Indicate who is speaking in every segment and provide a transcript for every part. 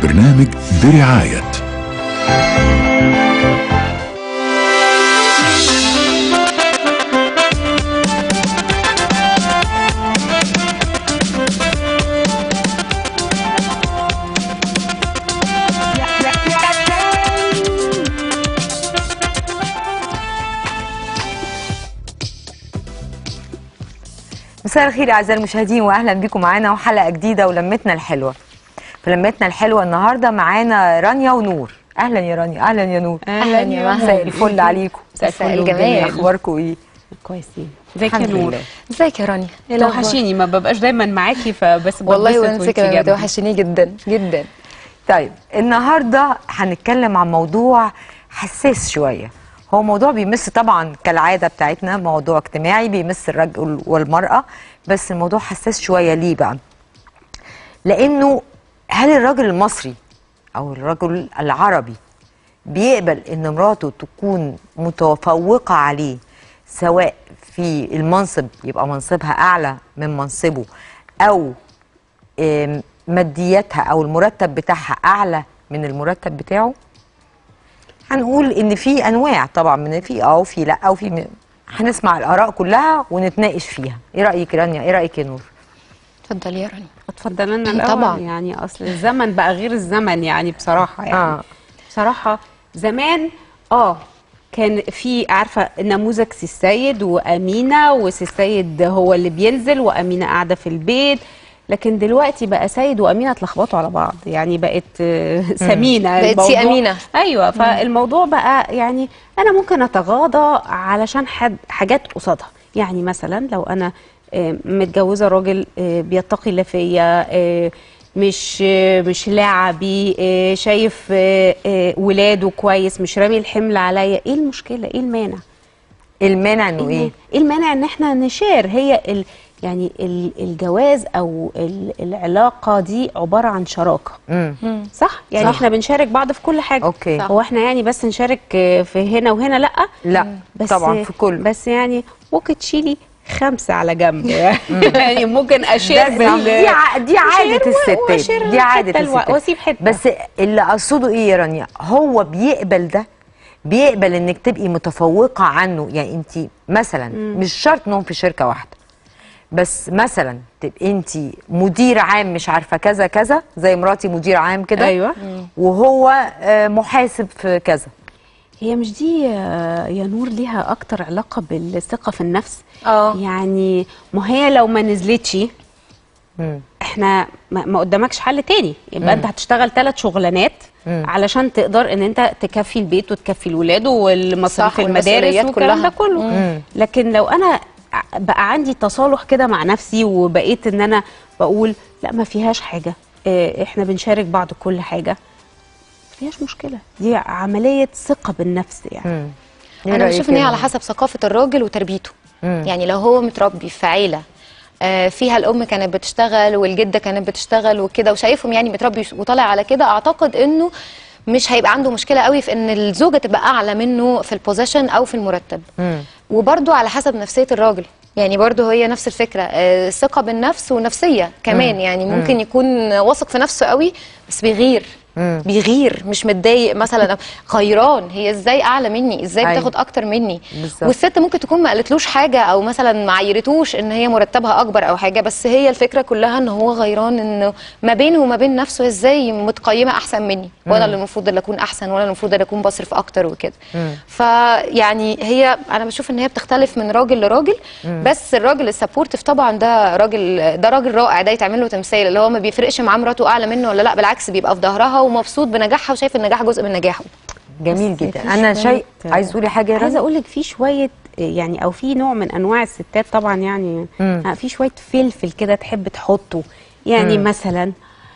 Speaker 1: البرنامج برعاية
Speaker 2: مساء الخير اعزائي المشاهدين، واهلا بكم معانا وحلقه جديده ولمتنا الحلوه. في لمتنا الحلوه النهارده معانا رانيا ونور. اهلا يا رانيا. اهلا يا نور.
Speaker 3: اهلا يا مها.
Speaker 2: مساء الفل عليكم.
Speaker 3: مساء الجمال.
Speaker 2: اخباركم ايه؟
Speaker 3: كويسين. ازيك يا نور؟
Speaker 4: ازيك يا رانيا؟
Speaker 3: توحشيني، ما ببقاش دايما معاكي فبس
Speaker 4: والله وانت كمان بتوحشيني جدا جدا.
Speaker 2: طيب النهارده هنتكلم عن موضوع حساس شويه. هو موضوع بيمس طبعا كالعاده بتاعتنا، موضوع اجتماعي بيمس الرجل والمراه، بس الموضوع حساس شويه. ليه بقى؟ لانه هل الراجل المصري او الرجل العربي بيقبل ان مراته تكون متفوقه عليه، سواء في المنصب يبقى منصبها اعلى من منصبه، او مادياتها او المرتب بتاعها اعلى من المرتب بتاعه؟ هنقول ان في انواع طبعا، من في وفي لا وفي هنسمع الاراء كلها ونتناقش فيها. ايه رايك رانيا؟ ايه رايك يا نور؟
Speaker 4: اتفضلي يا رانيا.
Speaker 3: اتفضل لنا الاول.
Speaker 4: طبعا
Speaker 3: يعني اصل الزمن بقى غير الزمن، يعني بصراحه يعني بصراحه زمان كان في، عارفه، نموذج سي السيد وامينه، وسي السيد هو اللي بينزل وامينه قاعده في البيت. لكن دلوقتي بقى سيد وامينه اتلخبطوا على بعض، يعني بقت سمينه،
Speaker 4: بقت سي امينه.
Speaker 3: ايوه، فالموضوع بقى يعني انا ممكن اتغاضى علشان حاجات قصادها. يعني مثلا لو انا متجوزه راجل بيتقي الله فيا، مش لاعبي، شايف ولاده كويس، مش رامي الحمل عليا، ايه المشكله؟ ايه المانع؟
Speaker 2: المانع انه ايه؟
Speaker 3: المانع ان احنا نشير. هي يعني الجواز او العلاقه دي عباره عن شراكه. صح؟ يعني صح. احنا بنشارك بعض في كل حاجه.
Speaker 2: اوكي.
Speaker 3: هو احنا يعني بس نشارك في هنا وهنا؟ لا
Speaker 2: بس طبعا في كل،
Speaker 3: بس يعني ممكن تشيلي 5 على جنب. يعني ممكن اشير
Speaker 2: دي عاده الستات، دي عاده الستات،
Speaker 3: واسيب حته.
Speaker 2: بس اللي اقصده ايه يا رانيا؟ هو بيقبل ده، بيقبل انك تبقي متفوقه عنه. يعني انت مثلا مش شرط انهم في شركه واحده، بس مثلا تبقي انت مدير عام مش عارفه كذا كذا، زي مراتي مدير عام كده.
Speaker 3: ايوه.
Speaker 2: وهو محاسب في كذا.
Speaker 3: هي مش دي يا نور ليها اكتر علاقه بالثقه في النفس؟ يعني ما هي لو ما نزلتش احنا ما قدامكش حل تاني، يبقى انت هتشتغل 3 شغلانات علشان تقدر ان انت تكفي البيت وتكفي الولاد والمصاريف المدارس والكلام ده كله. لكن لو انا بقى عندي تصالح كده مع نفسي، وبقيت ان انا بقول لا ما فيهاش حاجه، احنا بنشارك بعض كل حاجه، ما فيهاش مشكله. دي عمليه ثقه بالنفس يعني.
Speaker 4: انا بشوف ان هي على حسب ثقافه الراجل وتربيته. يعني لو هو متربي في عيله فيها الام كانت بتشتغل والجده كانت بتشتغل وكده، وشايفهم يعني متربي وطالع على كده، اعتقد انه مش هيبقى عنده مشكله قوي في ان الزوجه تبقى اعلى منه في البوزيشن او في المرتب. وبرده على حسب نفسيه الراجل، يعني برضه هي نفس الفكره، الثقه بالنفس ونفسيه كمان. يعني ممكن يكون واثق في نفسه قوي بس بيغير مش متضايق مثلا، غيران. هي ازاي اعلى مني؟ ازاي بتاخد اكتر مني؟ والست ممكن تكون ما قالتلوش حاجه، او مثلا ما عيرتوش ان هي مرتبها اكبر او حاجه، بس هي الفكره كلها ان هو غيران انه ما بينه وما بين نفسه ازاي متقيمه احسن مني، وانا اللي المفروض اللي اكون احسن، وانا المفروض اللي اكون بصرف اكتر وكده. فيعني هي انا بشوف ان هي بتختلف من راجل لراجل. بس الراجل السبورتيف طبعا ده راجل رائع، ده يتعمل له تمثال، اللي هو ما بيفرقش معاه مراته اعلى منه ولا لا، بالعكس بيبقى في ظهرها ومبسوط بنجاحها وشايف النجاح جزء من نجاحه.
Speaker 2: جميل جدا. انا عايز تقولي حاجه يا رنا؟
Speaker 3: عايزه اقول لك في شويه يعني، او في نوع من انواع الستات طبعا يعني في شويه فلفل كده تحب تحطه. يعني مثلا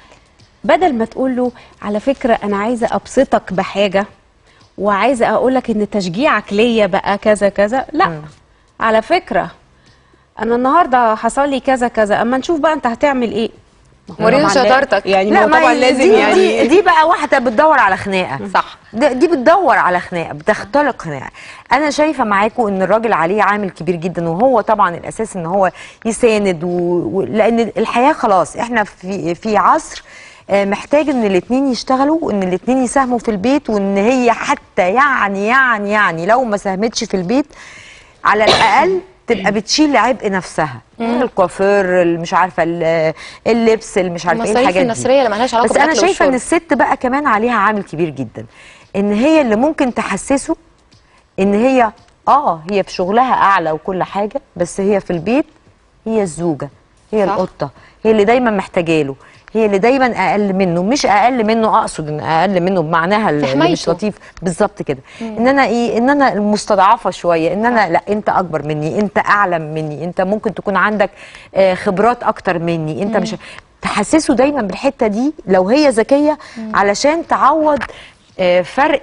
Speaker 3: بدل ما تقول له على فكره انا عايزه ابسطك بحاجه وعايزه اقول لك ان تشجيعك ليا بقى كذا كذا، لا على فكره انا النهارده حصل لي كذا كذا، اما نشوف بقى انت هتعمل ايه.
Speaker 4: وريني شطارتك.
Speaker 3: يعني لا طبعا لازم يعني
Speaker 2: دي بقى واحده بتدور على خناقه. صح، دي بتدور على خناقه، بتختلق خناقه. انا شايفه معاكم ان الراجل عليه عامل كبير جدا، وهو طبعا الاساس ان هو يساند لان الحياه خلاص احنا في عصر محتاج ان الاتنين يشتغلوا وان الاتنين يساهموا في البيت، وان هي حتى يعني لو ما ساهمتش في البيت على الاقل تبقى بتشيل عبء نفسها، الكوافير، مش عارفه اللبس، مش عارفه ايه الحاجات دي.
Speaker 4: النصريه اللي مالهاش علاقه
Speaker 2: بس انا شايفه ان الست بقى كمان عليها عامل كبير جدا، ان هي اللي ممكن تحسسه ان هي هي في شغلها اعلى وكل حاجه، بس هي في البيت هي الزوجه، هي صح. القطه، هي اللي دايما محتاجه له، هي اللي دايما اقل منه، مش اقل منه اقصد ان اقل منه بمعناها اللي مش لطيف بالظبط كده، ان انا ان انا المستضعفه شويه، ان انا لا انت اكبر مني، انت اعلم مني، انت ممكن تكون عندك خبرات اكتر مني، انت مش تحسسه دايما بالحته دي لو هي ذكيه علشان تعوض فرق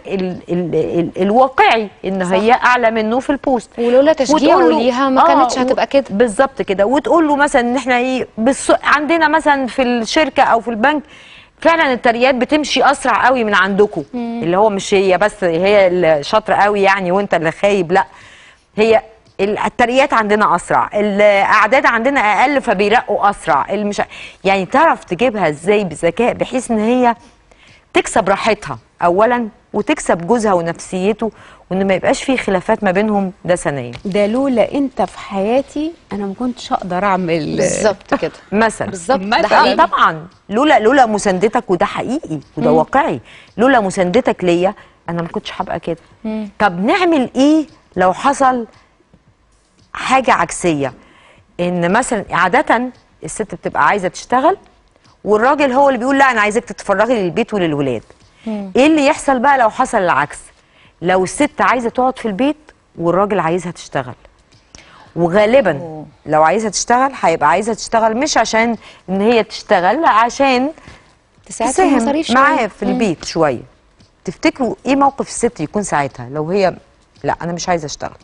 Speaker 2: الواقعي ان صح. هي اعلى منه في البوست،
Speaker 4: ولولا تشجيعه ليها ما كانتش هتبقى كده
Speaker 2: بالظبط كده. وتقول له مثلا ان احنا عندنا مثلا في الشركه او في البنك فعلا الترقيات بتمشي اسرع قوي من عندكم، اللي هو مش هي بس هي اللي شاطره قوي يعني وانت اللي خايب، لا هي الترقيات عندنا اسرع، الاعداد عندنا اقل فبيرقوا اسرع، يعني تعرف تجيبها ازاي بذكاء بحيث ان هي تكسب راحتها اولا وتكسب جوزها ونفسيته، وان ما يبقاش فيه خلافات ما بينهم، ده ثانيا.
Speaker 3: ده لولا انت في حياتي انا ما كنتش اقدر اعمل
Speaker 4: بالظبط كده
Speaker 2: مثلا
Speaker 4: بالظبط ده حقيقي.
Speaker 2: طبعا لولا مساندتك، وده حقيقي وده واقعي، لولا مساندتك ليا انا ما كنتش هبقى كده. طب نعمل ايه لو حصل حاجه عكسيه؟ ان مثلا عاده الست بتبقى عايزه تشتغل والراجل هو اللي بيقول لا انا عايزك تتفرغي للبيت وللولاد. ايه اللي يحصل بقى لو حصل العكس؟ لو الست عايزه تقعد في البيت والراجل عايزها تشتغل، وغالبا لو عايزه تشتغل هيبقى عايزه تشتغل مش عشان ان هي تشتغل، لا عشان تساهم معاه في البيت شويه. تفتكروا ايه موقف الست يكون ساعتها لو هي لا انا مش عايزه اشتغل؟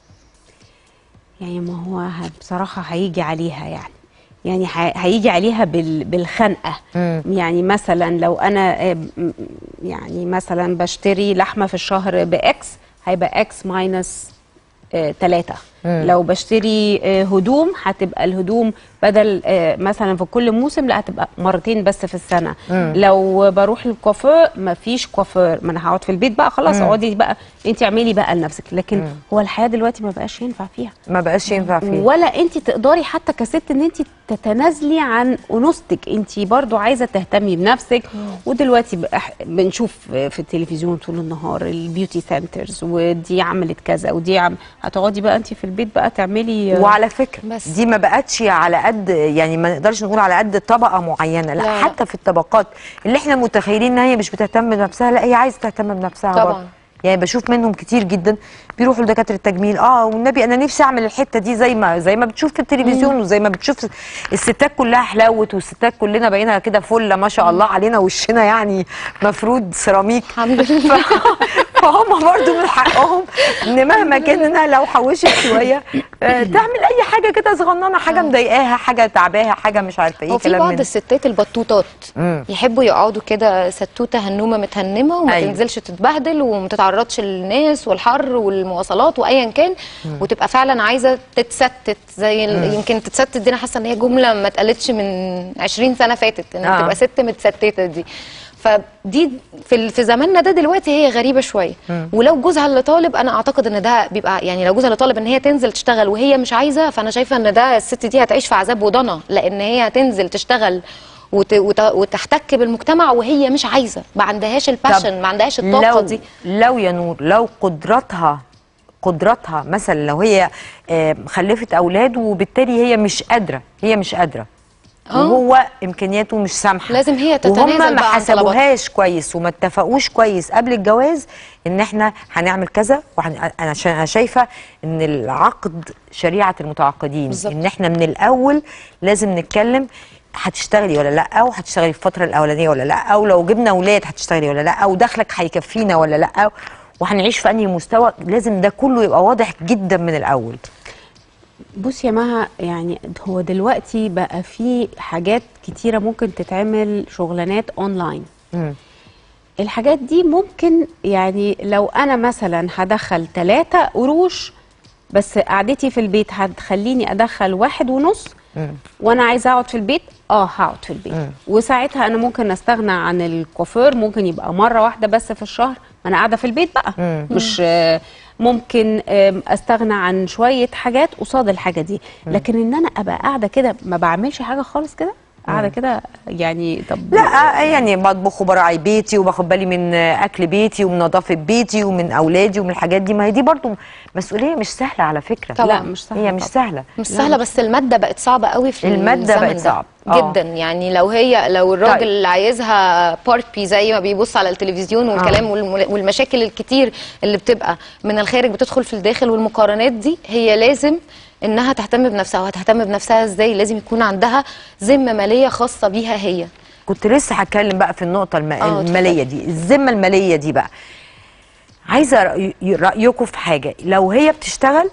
Speaker 3: يعني ما هو بصراحه هيجي عليها يعني هيجي عليها بالخنقه. يعني مثلا لو انا يعني مثلا بشتري لحمه في الشهر باكس، هيبقى اكس ماينس 3. لو بشتري هدوم هتبقى الهدوم بدل مثلا في كل موسم لا هتبقى مرتين بس في السنه. لو بروح الكوافير مفيش كوافير، ما انا هقعد في البيت بقى خلاص، اقعدي بقى انت اعملي بقى لنفسك. لكن هو الحياه دلوقتي ما بقاش ينفع فيها، ولا انت تقدري حتى كست ان انت تتنازلي عن انوثتك، انت برضو عايزه تهتمي بنفسك. ودلوقتي بنشوف في التلفزيون طول النهار البيوتي سنترز، ودي عملت كذا ودي هتقعدي بقى انت في البيت بقى تعملي.
Speaker 2: وعلى فكره بس دي ما بقتش على قد، يعني ما نقدرش نقول على قد طبقه معينه، لا حتى في الطبقات اللي احنا متخيلين ان هي مش بتهتم بنفسها، لا هي عايزه تهتم بنفسها طبعا برضه. يعني بشوف منهم كتير جدا بيروحوا لدكاتره التجميل، والنبي انا نفسي اعمل الحته دي زي ما بتشوف في التلفزيون، وزي ما بتشوف الستات كلها حلاوت، والستات كلنا بقينا كده فله ما شاء الله علينا، وشنا يعني مفروض سيراميك الحمد لله. فهم برضو من حقهم ان مهما كان انها لو حوشت شويه تعمل اي حاجه كده صغننه، حاجه مضايقاها، حاجه تعباها، حاجه مش عارفه ايه.
Speaker 4: في بعض الستات البطوطات يحبوا يقعدوا كده ستوته هنومه متهنمه وما تنزلش تتبهدل وما تتعرضش للناس والحر والمواصلات وايا كان، وتبقى فعلا عايزه تتستت زي يمكن تتستت دي انا حاسه ان هي جمله ما اتقالتش من 20 سنه فاتت، ان تبقى ست متستته دي. فدي في زماننا ده دلوقتي هي غريبه شويه. ولو جوزها اللي طالب، انا اعتقد ان ده بيبقى يعني لو جوزها اللي طالب ان هي تنزل تشتغل وهي مش عايزه، فانا شايفه ان ده الست دي هتعيش في عذاب وضنا، لان هي هتنزل تشتغل وتحتك بالمجتمع وهي مش عايزه، ما عندهاش الباشن، ما عندهاش الطاقه دي.
Speaker 2: لو يا نور لو قدرتها مثلا لو هي خلفت اولاد وبالتالي هي مش قادره وهو امكانياته مش سامحه،
Speaker 4: لازم هي تتنازل
Speaker 2: وهم ما حسبوهاش كويس وما اتفقوش كويس قبل الجواز ان احنا هنعمل كذا. انا شايفه ان العقد شريعه المتعاقدين بالزبط. ان احنا من الاول لازم نتكلم هتشتغلي ولا لا، او هتشتغلي الفتره الاولانيه ولا لا، او لو جبنا اولاد هتشتغلي ولا لا، او دخلك هيكفينا ولا لا، وهنعيش في انهي مستوى. لازم ده كله يبقى واضح جدا من الاول.
Speaker 3: بصي يا مها، يعني هو دلوقتي بقى في حاجات كتيرة ممكن تتعمل، شغلانات اونلاين. الحاجات دي ممكن يعني لو انا مثلا هدخل 3 قروش بس قعدتي في البيت هتخليني ادخل 1.5، وانا عايزه اقعد في البيت هقعد في البيت. وساعتها انا ممكن استغنى عن الكوافير، ممكن يبقى مره واحده بس في الشهر، ما انا قاعده في البيت بقى. مش ممكن استغنى عن شويه حاجات قصاد الحاجه دي. لكن ان انا ابقى قاعده كده ما بعملش حاجه خالص كده، قاعده كده يعني. طب
Speaker 2: لا يعني بطبخ وبراعي بيتي وباخد بالي من اكل بيتي ومن نظافه بيتي ومن اولادي ومن الحاجات دي، ما هي دي برضو مسؤوليه مش سهله على فكره.
Speaker 4: طبعا
Speaker 3: لا مش سهله،
Speaker 2: هي مش سهله،
Speaker 4: مش سهله، بس الماده بقت صعبه قوي في
Speaker 2: الماده
Speaker 4: الزمن
Speaker 2: بقت صعب
Speaker 4: جدا. يعني لو الراجل
Speaker 2: طيب.
Speaker 4: اللي عايزها بارتي زي ما بيبص على التلفزيون والكلام والمشاكل الكتير اللي بتبقى من الخارج بتدخل في الداخل والمقارنات دي، هي لازم انها تهتم بنفسها. وهتهتم بنفسها ازاي؟ لازم يكون عندها ذمه ماليه خاصه بيها هي.
Speaker 2: كنت لسه هتكلم بقى في النقطه الماليه دي، الذمه الماليه دي بقى. عايزه رايكم في حاجه. لو هي بتشتغل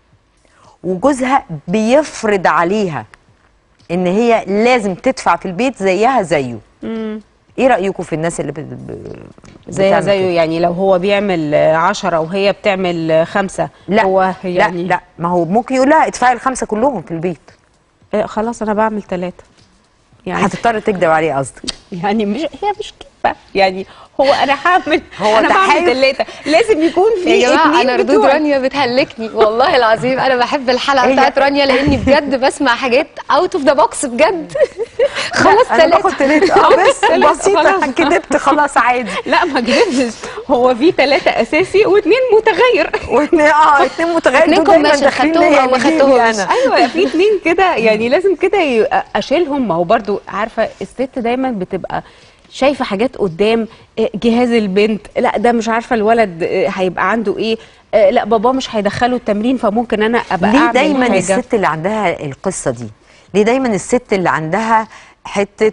Speaker 2: وجوزها بيفرض عليها ان هي لازم تدفع في البيت زيها زيه، ايه رايكم في الناس اللي
Speaker 3: زيها زيه؟ يعني لو هو بيعمل 10 وهي بتعمل 5،
Speaker 2: لا
Speaker 3: هو يعني
Speaker 2: لا ما هو ممكن يقول لها ادفعي ال5 كلهم في البيت.
Speaker 3: خلاص انا بعمل 3، يعني
Speaker 2: هتضطر تكدب عليه قصدك؟
Speaker 3: يعني هي مش كده يعني. هو انا هعمل،
Speaker 2: هو
Speaker 3: انا بعمل 3، لازم يكون في
Speaker 4: يا جماعه.
Speaker 3: 2
Speaker 4: انا ردود رانيا بتهلكني والله العظيم. انا بحب الحلقه بتاعت رانيا لاني بجد بسمع حاجات اوت اوف ذا بوكس بجد. خلاص 3
Speaker 2: انا باخد 3 بس بسيطه كدبت خلاص عادي.
Speaker 3: لا ما كدبتش، هو في 3 اساسي و2 متغير.
Speaker 2: و2 متغير.
Speaker 4: 2 كوميشن خدتهم او ما خدتهمش.
Speaker 3: ايوه في 2 كده يعني لازم كده اشيلهم. ما هو برضو عارفه الست دايما بتبقى شايفه حاجات قدام، جهاز البنت، لا ده مش عارفه الولد هيبقى عنده ايه، لا بابا مش هيدخله التمرين، فممكن انا ابقى
Speaker 2: ليه
Speaker 3: اعمل
Speaker 2: دايما
Speaker 3: حاجة.
Speaker 2: الست اللي عندها القصه دي؟ ليه دايما الست اللي عندها حته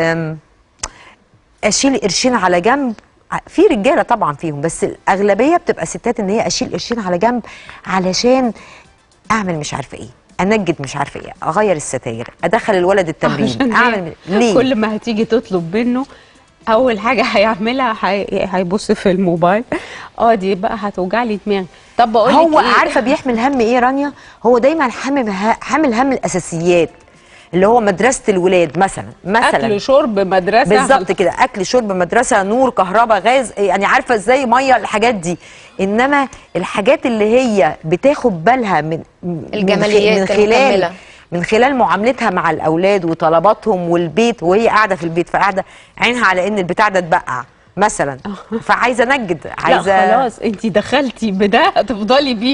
Speaker 2: اشيل قرشين على جنب؟ في رجاله طبعا فيهم، بس الاغلبيه بتبقى ستات ان هي اشيل قرشين على جنب علشان اعمل مش عارفه ايه، انجد مش عارفه ايه، اغير الستاير، ادخل الولد التمرين، اعمل ليه؟
Speaker 3: كل ما هتيجي تطلب منه اول حاجه هيعملها هيبص في الموبايل. دي بقى هتوجع لي دماغي. طب بقول لك
Speaker 2: هو
Speaker 3: إيه؟
Speaker 2: عارفه بيحمل هم ايه رانيا؟ هو دايما حامل هم الاساسيات، اللي هو مدرسه الولاد مثلا
Speaker 3: اكل شرب مدرسه.
Speaker 2: بالظبط كده، اكل شرب مدرسه، نور كهرباء غاز، يعني عارفه ازاي، ميه، الحاجات دي. انما الحاجات اللي هي بتاخد بالها من
Speaker 4: الجماليات
Speaker 2: من خلال معاملتها مع الاولاد وطلباتهم والبيت، وهي قاعده في البيت، فقاعده عينها على ان البتاع ده اتبقع مثلا، فعايزه انجد، عايزه.
Speaker 3: لا خلاص انت دخلتي بده هتفضلي بيه.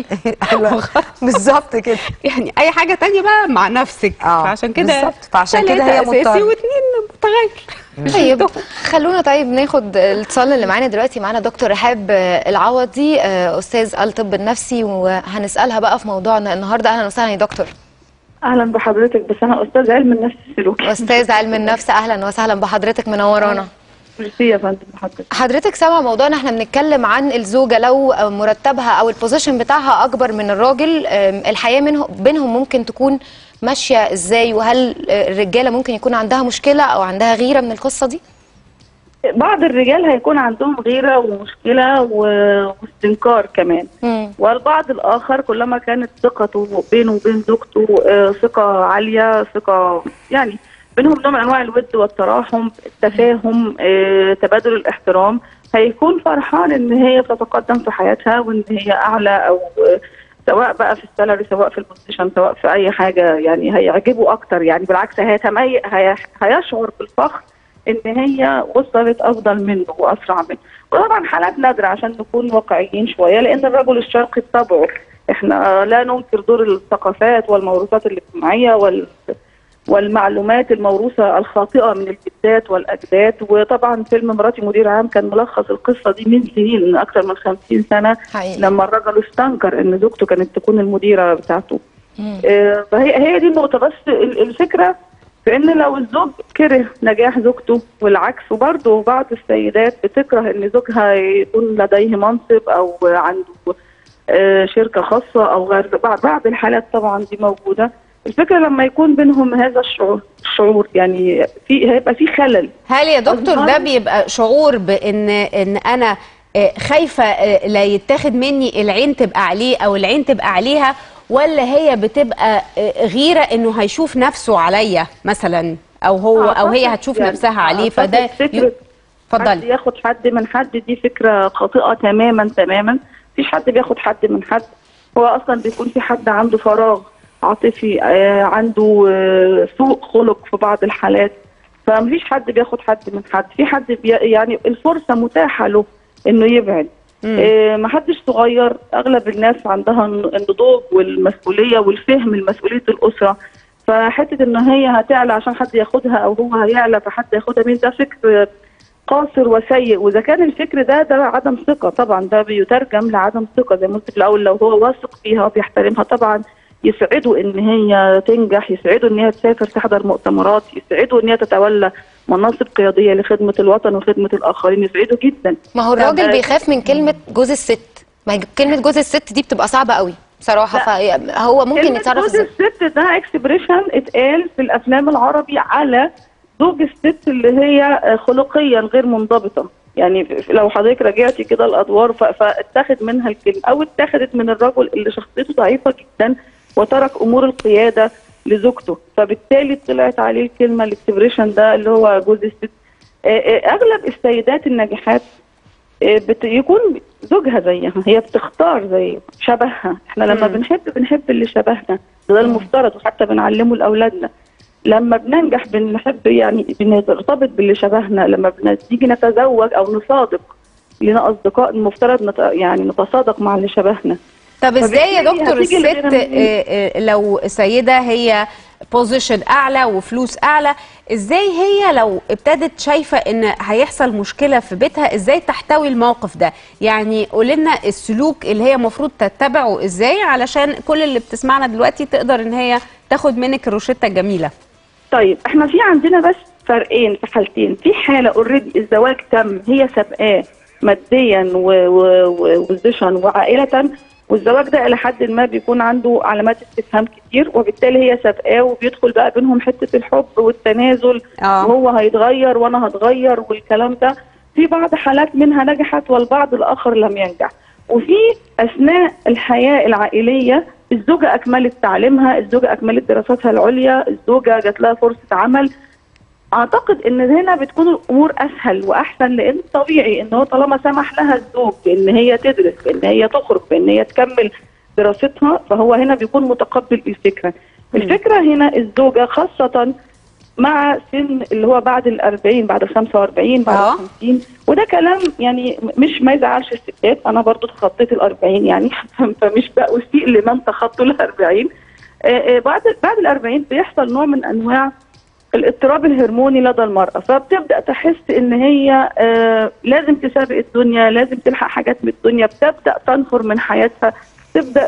Speaker 2: بالظبط كده.
Speaker 3: يعني اي حاجه تانية بقى مع نفسك. فعشان كده
Speaker 2: بالظبط، فعشان كده هي
Speaker 3: مضطره اساسي و2 متغير.
Speaker 4: طيب خلونا ناخد الاتصال اللي معانا دلوقتي. معانا دكتور رحاب العوضي، استاذ الطب النفسي، وهنسالها بقى في موضوعنا النهارده. اهلا وسهلا يا دكتور.
Speaker 1: اهلا بحضرتك، بس انا استاذ علم النفس السلوكي.
Speaker 4: استاذ علم النفس، اهلا وسهلا بحضرتك، منورانا.
Speaker 1: ميرسي يا فندم.
Speaker 4: حضرتك سامع موضوعنا، احنا بنتكلم عن الزوجه لو مرتبها او البوزيشن بتاعها اكبر من الراجل، الحياه بينهم ممكن تكون ماشيه ازاي؟ وهل الرجاله ممكن يكون عندها مشكله او عندها غيره من القصه دي؟
Speaker 1: بعض الرجال هيكون عندهم غيره ومشكله واستنكار كمان. والبعض الاخر كلما كانت ثقته بينه وبين زوجته ثقه عاليه، ثقه يعني بينهم نوع من انواع الود والتراحم، التفاهم، تبادل الاحترام، هيكون فرحان ان هي تتقدم في حياتها وان هي اعلى، او سواء بقى في السالري، سواء في البوزيشن، سواء في اي حاجه، يعني هيعجبه اكتر. يعني بالعكس هيشعر بالفخر ان هي وصلت افضل منه واسرع منه. وطبعا حالات نادره عشان نكون واقعيين شويه، لان الرجل الشرقي بطبعه احنا لا ننكر دور الثقافات والموروثات الاجتماعيه والمعلومات الموروثه الخاطئه من الجدات والاجداد. وطبعا فيلم مراتي مدير عام كان ملخص القصه دي من سنين، من اكثر من 50 سنه حقيقي. لما الرجل استنكر ان زوجته كانت تكون المديره بتاعته. فهي دي النقطه. بس الفكره في ان لو الزوج كره نجاح زوجته والعكس، وبرضه بعض السيدات بتكره ان زوجها يكون لديه منصب او عنده شركه خاصه او غير، بعض الحالات طبعا دي موجوده. الفكره لما يكون بينهم هذا الشعور يعني هيبقى في خلل.
Speaker 3: هل يا دكتور ده بيبقى شعور بان انا خايفه لا يتاخد مني العين تبقى عليه او العين تبقى عليها، ولا هي بتبقى غيره انه هيشوف نفسه عليا مثلا، او هو او هي هتشوف يعني نفسها عليه؟ فده
Speaker 1: اتفضلي. ياخد حد من حد دي فكره خاطئه تماما تماما. مفيش حد بياخد حد من حد، هو اصلا بيكون في حد عنده فراغ عاطفي، عنده سوء خلق في بعض الحالات، فمفيش حد بياخد حد من حد. في حد يعني الفرصه متاحه له انه يبعد. محدش صغير، اغلب الناس عندها النضوج والمسؤوليه والفهم لمسؤوليه الاسره، فحته ان هي هتعلى عشان حد ياخدها او هو هيعلى فحد ياخدها من ده فكر قاصر وسيء. واذا كان الفكر ده عدم ثقه، طبعا ده بيترجم لعدم ثقه. زي ما قلت في الاول، لو هو واثق فيها وبيحترمها طبعا يسعده ان هي تنجح، يسعده ان هي تسافر تحضر مؤتمرات، يسعده ان هي تتولى مناصب قياديه لخدمه الوطن وخدمه الاخرين، يسعده جدا.
Speaker 4: ما هو الراجل بيخاف من كلمه جوز الست، ما كلمه جوز الست دي بتبقى صعبه قوي بصراحه، فهو ممكن يتصرف
Speaker 1: جوز الست ده اكسبريشن اتقال في الافلام العربي على زوج الست اللي هي خلقيا غير منضبطه. يعني لو حضرتك راجعتي كده الادوار فاتخذ منها الكلمه، او اتخذت من الرجل اللي شخصيته ضعيفه جدا وترك امور القياده لزوجته، فبالتالي طلعت عليه الكلمه الاكسبريشن ده اللي هو جوز الست. اغلب السيدات الناجحات يكون زوجها زيها، هي بتختار زي شبهها. احنا لما بنحب اللي شبهنا، ده المفترض، وحتى بنعلمه لاولادنا. لما بننجح بنحب يعني بنرتبط باللي شبهنا. لما بنيجي نتزوج او نصادق، لنا اصدقاء المفترض يعني نتصادق مع اللي شبهنا.
Speaker 3: طب ازاي يا دكتور الست لو سيده هي بوزيشن اعلى وفلوس اعلى، ازاي هي لو ابتدت شايفه ان هيحصل مشكله في بيتها ازاي تحتوي الموقف ده؟ يعني قولي لنا السلوك اللي هي المفروض تتبعه ازاي علشان كل اللي بتسمعنا دلوقتي تقدر ان هي تاخد منك الروشته الجميله.
Speaker 1: طيب احنا في عندنا بس فرقين في حالتين. في حاله اوريدي الزواج تم، هي سابقاه ماديا وبوزيشن وعائله، والزواج ده الى حد ما بيكون عنده علامات استفهام كتير، وبالتالي هي سابقاه وبيدخل بقى بينهم حته الحب والتنازل، وهو هيتغير وانا هتغير والكلام ده. في بعض حالات منها نجحت والبعض الاخر لم ينجح. وفي اثناء الحياه العائليه الزوجه اكملت تعليمها، الزوجه اكملت دراساتها العليا، الزوجه جات لها فرصه عمل. اعتقد ان هنا بتكون الامور اسهل واحسن، لان طبيعي ان هو طالما سمح لها الزوج بان هي تدرس، بان هي تخرج، بان هي تكمل دراستها، فهو هنا بيكون متقبل الفكره. الفكره هنا الزوجه خاصه مع سن اللي هو بعد ال40، بعد ال45، بعد ال50، وده كلام يعني مش ما يزعلش الستات. انا برضو تخطيت ال40 يعني فمش بأسيء لمن تخطوا ال40. بعد ال40 بيحصل نوع من انواع الاضطراب الهرموني لدى المرأة، فبتبدأ تحس ان هي لازم تسابق الدنيا، لازم تلحق حاجات من الدنيا، بتبدأ تنفر من حياتها، تبدأ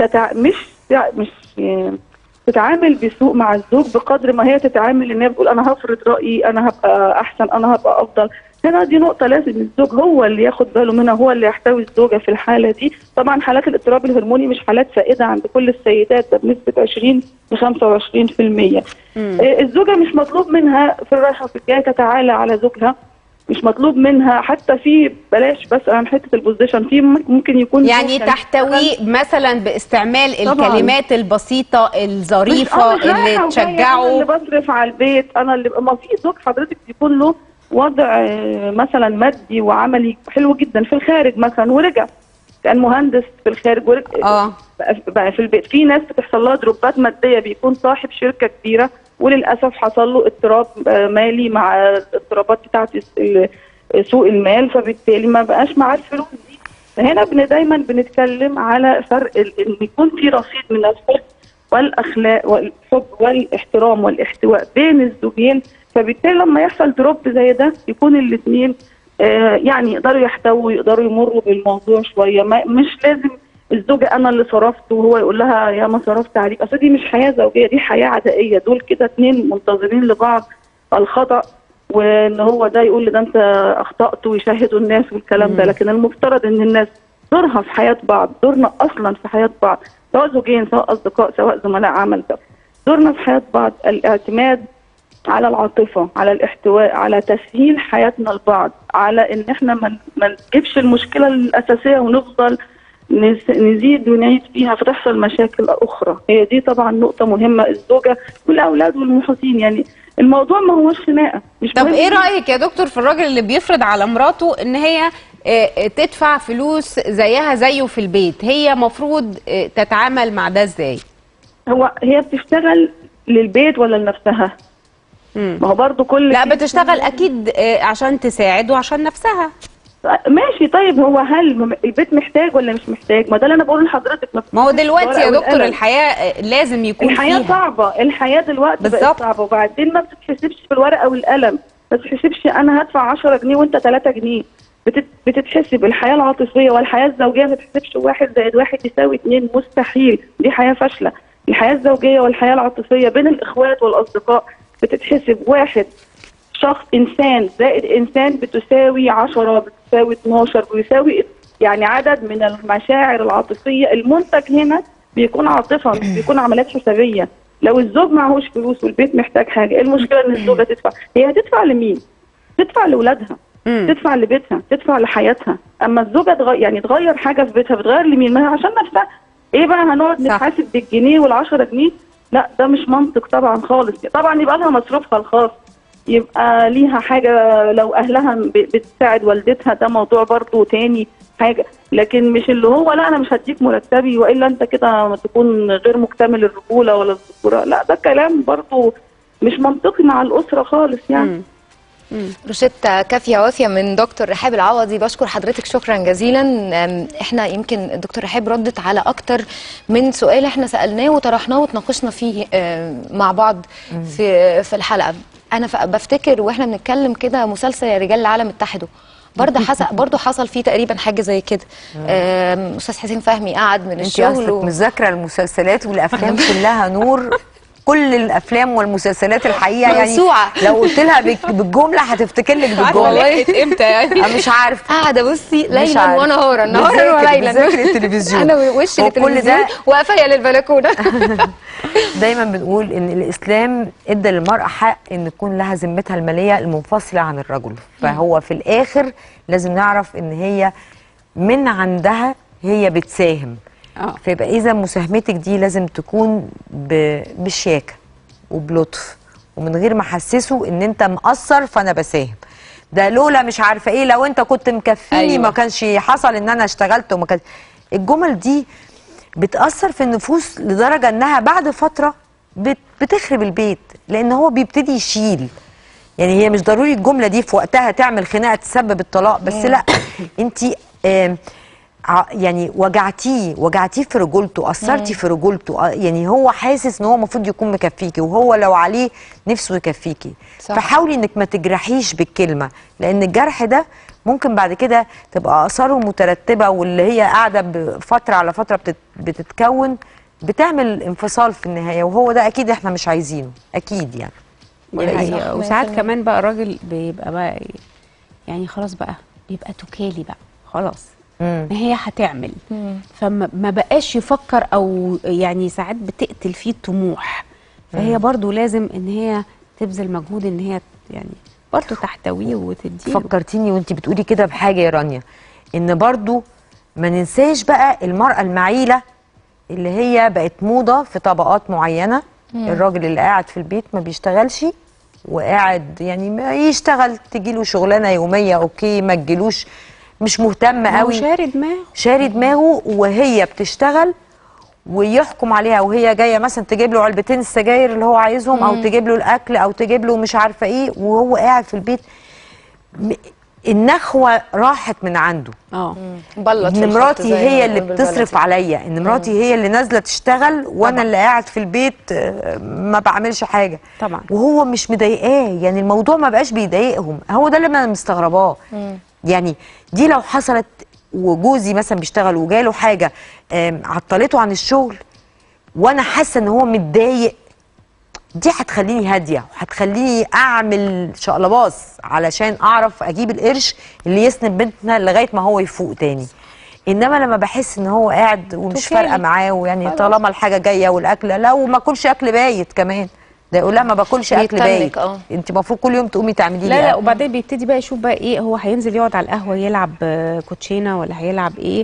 Speaker 1: مش تتعامل بسوء مع الزوج بقدر ما هي تتعامل ان هي بتقول انا هفرض رأيي، انا هبقى احسن، انا هبقى افضل. هنا دي نقطة لازم الزوج هو اللي ياخد باله منها، هو اللي يحتوي الزوجة في الحالة دي. طبعا حالات الاضطراب الهرموني مش حالات سائدة عند كل السيدات، ده بنسبة 20 ل 25%. الزوجة مش مطلوب منها في الرايحة في الجاية تتعالى على زوجها، مش مطلوب منها حتى في بلاش بس عن حته البوزيشن، في ممكن يكون
Speaker 3: يعني تحتوي مثلا باستعمال الكلمات البسيطه الظريفه اللي تشجعه.
Speaker 1: انا اللي بصرف على البيت، انا اللي ما في زوج حضرتك يكون له وضع مثلا مادي وعملي حلو جدا في الخارج مثلا، ورجع كان مهندس في الخارج ورجع بقى في البيت. في ناس بتحصل لها دروبات ماديه، بيكون صاحب شركه كبيره وللاسف حصل له اضطراب مالي مع الاضطرابات بتاعت سوق المال، فبالتالي ما بقاش معاه الفلوس دي. هنا دايما بنتكلم على فرق ان يكون في رصيد من الحب والاخلاق والحب والاحترام والاحتواء بين الزوجين، فبالتالي لما يحصل دروب زي ده يكون الاثنين يعني يقدروا يحتووا، يقدروا يمروا بالموضوع شويه. مش لازم الزوجه انا اللي صرفت وهو يقول لها يا ما صرفت عليك، اصل دي مش حياه زوجيه، دي حياه عدائيه. دول كده اثنين منتظرين لبعض الخطا، وان هو ده يقول ده انت اخطات ويشاهدوا الناس والكلام ده. لكن المفترض ان الناس دورها في حياه بعض، دورنا اصلا في حياه بعض، سواء زوجين سواء اصدقاء سواء زملاء عمل، ده دورنا في حياه بعض الاعتماد على العاطفه، على الاحتواء، على تسهيل حياتنا لبعض، على ان احنا ما نجيبش المشكله الاساسيه ونفضل نزيد ونعيد فيها فتحصل مشاكل اخرى. هي دي طبعا نقطه مهمه، الزوجه والاولاد والمحيطين. يعني الموضوع ما هوش خناقه. مش
Speaker 3: طب ايه رايك يا دكتور في الراجل اللي بيفرض على مراته ان هي تدفع فلوس زيها زيه في البيت؟ هي مفروض تتعامل مع ده ازاي؟
Speaker 1: هي بتشتغل للبيت ولا لنفسها؟ ما هو برضه كل
Speaker 3: لا بتشتغل اكيد عشان تساعد وعشان نفسها.
Speaker 1: ماشي. طيب هو هل البيت محتاج ولا مش محتاج؟ ما ده اللي انا بقوله لحضرتك.
Speaker 3: ما هو دلوقتي يا دكتور الحياه لازم يكون
Speaker 1: الحياه
Speaker 3: فيها.
Speaker 1: صعبه، الحياه دلوقتي بقت صعبه، وبعدين ما بتتحسبش بالورقه والقلم، ما بتتحسبش انا هدفع 10 جنيه وانت 3 جنيه. بتتحسب الحياه العاطفيه والحياه الزوجيه، ما بتتحسبش 1 زائد 1 يساوي 2. مستحيل، دي حياه فاشله. الحياه الزوجيه والحياه العاطفيه بين الاخوات والاصدقاء بتتحسب 1 شخص انسان زائد انسان بتساوي 10، بتساوي 12، بيساوي يعني عدد من المشاعر العاطفيه. المنتج هنا بيكون عاطفه، مش بيكون عمليات حسابيه. لو الزوج معهوش فلوس والبيت محتاج حاجه، ايه المشكله ان الزوجه تدفع؟ هي هتدفع لمين؟ تدفع لاولادها، تدفع لبيتها، تدفع لحياتها. اما الزوجه تغير حاجه في بيتها، بتغير لمين؟ ما هي عشان نفسها. ايه بقى هنقعد نتحاسب بالجنيه وال10 جنيه؟ لا ده مش منطق طبعا خالص. طبعا يبقى لها مصروفها الخاص، يبقى ليها حاجه لو اهلها بتساعد والدتها، ده موضوع برضو تاني حاجه. لكن مش اللي هو لا انا مش هديك مرتبي والا انت كده تكون غير مكتمل الرجوله ولا الذكوره. لا ده كلام برضو مش منطقي مع الاسره خالص يعني.
Speaker 4: روشتة كافية وافية من دكتور رحاب العوضي. بشكر حضرتك شكرا جزيلا. احنا يمكن الدكتور رحاب ردت على اكتر من سؤال احنا سألناه وطرحناه وتناقشنا فيه مع بعض في الحلقة. انا بفتكر واحنا بنتكلم كده مسلسل رجال العالم اتحدوا، برضه حصل فيه تقريبا حاجه زي كده. استاذ حسين فهمي قعد من الشغل
Speaker 2: مذاكره المسلسلات والافلام كلها نور. كل الافلام والمسلسلات الحقيقه يعني لو قلت لها بالجمله هتفتكر لك بالجمله.
Speaker 3: امتى يعني؟
Speaker 2: مش عارفه.
Speaker 4: قاعده بصي ليلا ونهارا، نهارا وليلا
Speaker 2: بذاكر التلفزيون.
Speaker 4: انا وش التلفزيون وقفايا للبلكونه.
Speaker 2: دايما بنقول ان الاسلام ادى للمراه حق ان تكون لها ذمتها الماليه المنفصله عن الرجل، فهو في الاخر لازم نعرف ان هي من عندها هي بتساهم. فيبقى اذا مساهمتك دي لازم تكون بشياكه وبلطف ومن غير ما احسسه ان انت مقصر فانا بساهم. ده لولا مش عارفه ايه، لو انت كنت مكفيني أيوة. ما كانش حصل ان انا اشتغلت وما كانش. الجمل دي بتاثر في النفوس لدرجه انها بعد فتره بتخرب البيت، لان هو بيبتدي يشيل. يعني هي مش ضروري الجمله دي في وقتها تعمل خناقه تسبب الطلاق، بس لا انت يعني وجعتيه في رجولته، اثرتي في رجولته. يعني هو حاسس ان هو المفروض يكون مكفيكي، وهو لو عليه نفسه يكفيكي. فحاولي انك ما تجرحيش بالكلمه، لان الجرح ده ممكن بعد كده تبقى اثاره مترتبه، واللي هي قاعده بفتره على فتره بتتكون بتعمل انفصال في النهايه، وهو ده اكيد احنا مش عايزينه اكيد يعني.
Speaker 3: وساعات كمان بقى الراجل بيبقى بقى يعني خلاص بقى بيبقى توكالي بقى خلاص. ما هي هتعمل، فما بقاش يفكر، او يعني ساعات بتقتل فيه الطموح. فهي برضو لازم ان هي تبذل مجهود ان هي يعني برضو تحتويه وتديله.
Speaker 2: فكرتيني وانت بتقولي كده بحاجه يا رانيا، ان برضو ما ننساش بقى المرأة المعيلة اللي هي بقت موضة في طبقات معينة. الراجل اللي قاعد في البيت ما بيشتغلش وقاعد يعني ما يشتغل، تجيله شغلانة يومية اوكي، ما تجيلوش، مش مهتم قوي، شاري دماغه وهي بتشتغل، ويحكم عليها وهي جايه مثلا تجيب له علبتين السجاير اللي هو عايزهم، او تجيب له الاكل، او تجيب له مش عارفه ايه، وهو قاعد في البيت. النخوه راحت من عنده. ان مراتي هي اللي بتصرف عليا، ان مراتي هي اللي نازله تشتغل وانا اللي قاعد في البيت ما بعملش حاجه
Speaker 3: طبعا،
Speaker 2: وهو مش مضايقاه. يعني الموضوع ما بقاش بيضايقهم، هو ده اللي انا مستغرباه. يعني دي لو حصلت وجوزي مثلا بيشتغل وجاله حاجه عطلته عن الشغل وانا حاسه ان هو متضايق، دي هتخليني هاديه وهتخليني اعمل شقلباص علشان اعرف اجيب القرش اللي يسند بنتنا لغايه ما هو يفوق تاني. انما لما بحس ان هو قاعد ومش فارقه معاه، ويعني طالما الحاجه جايه والاكل، لا وما اكلش اكل بايت كمان، ده يقول لها ما باكلش اكل بايت. انت المفروض كل يوم تقومي تعملي
Speaker 3: لا وبعدين بيبتدي بقى يشوف بقى ايه، هو هينزل يقعد على القهوه يلعب كوتشينه ولا هيلعب ايه،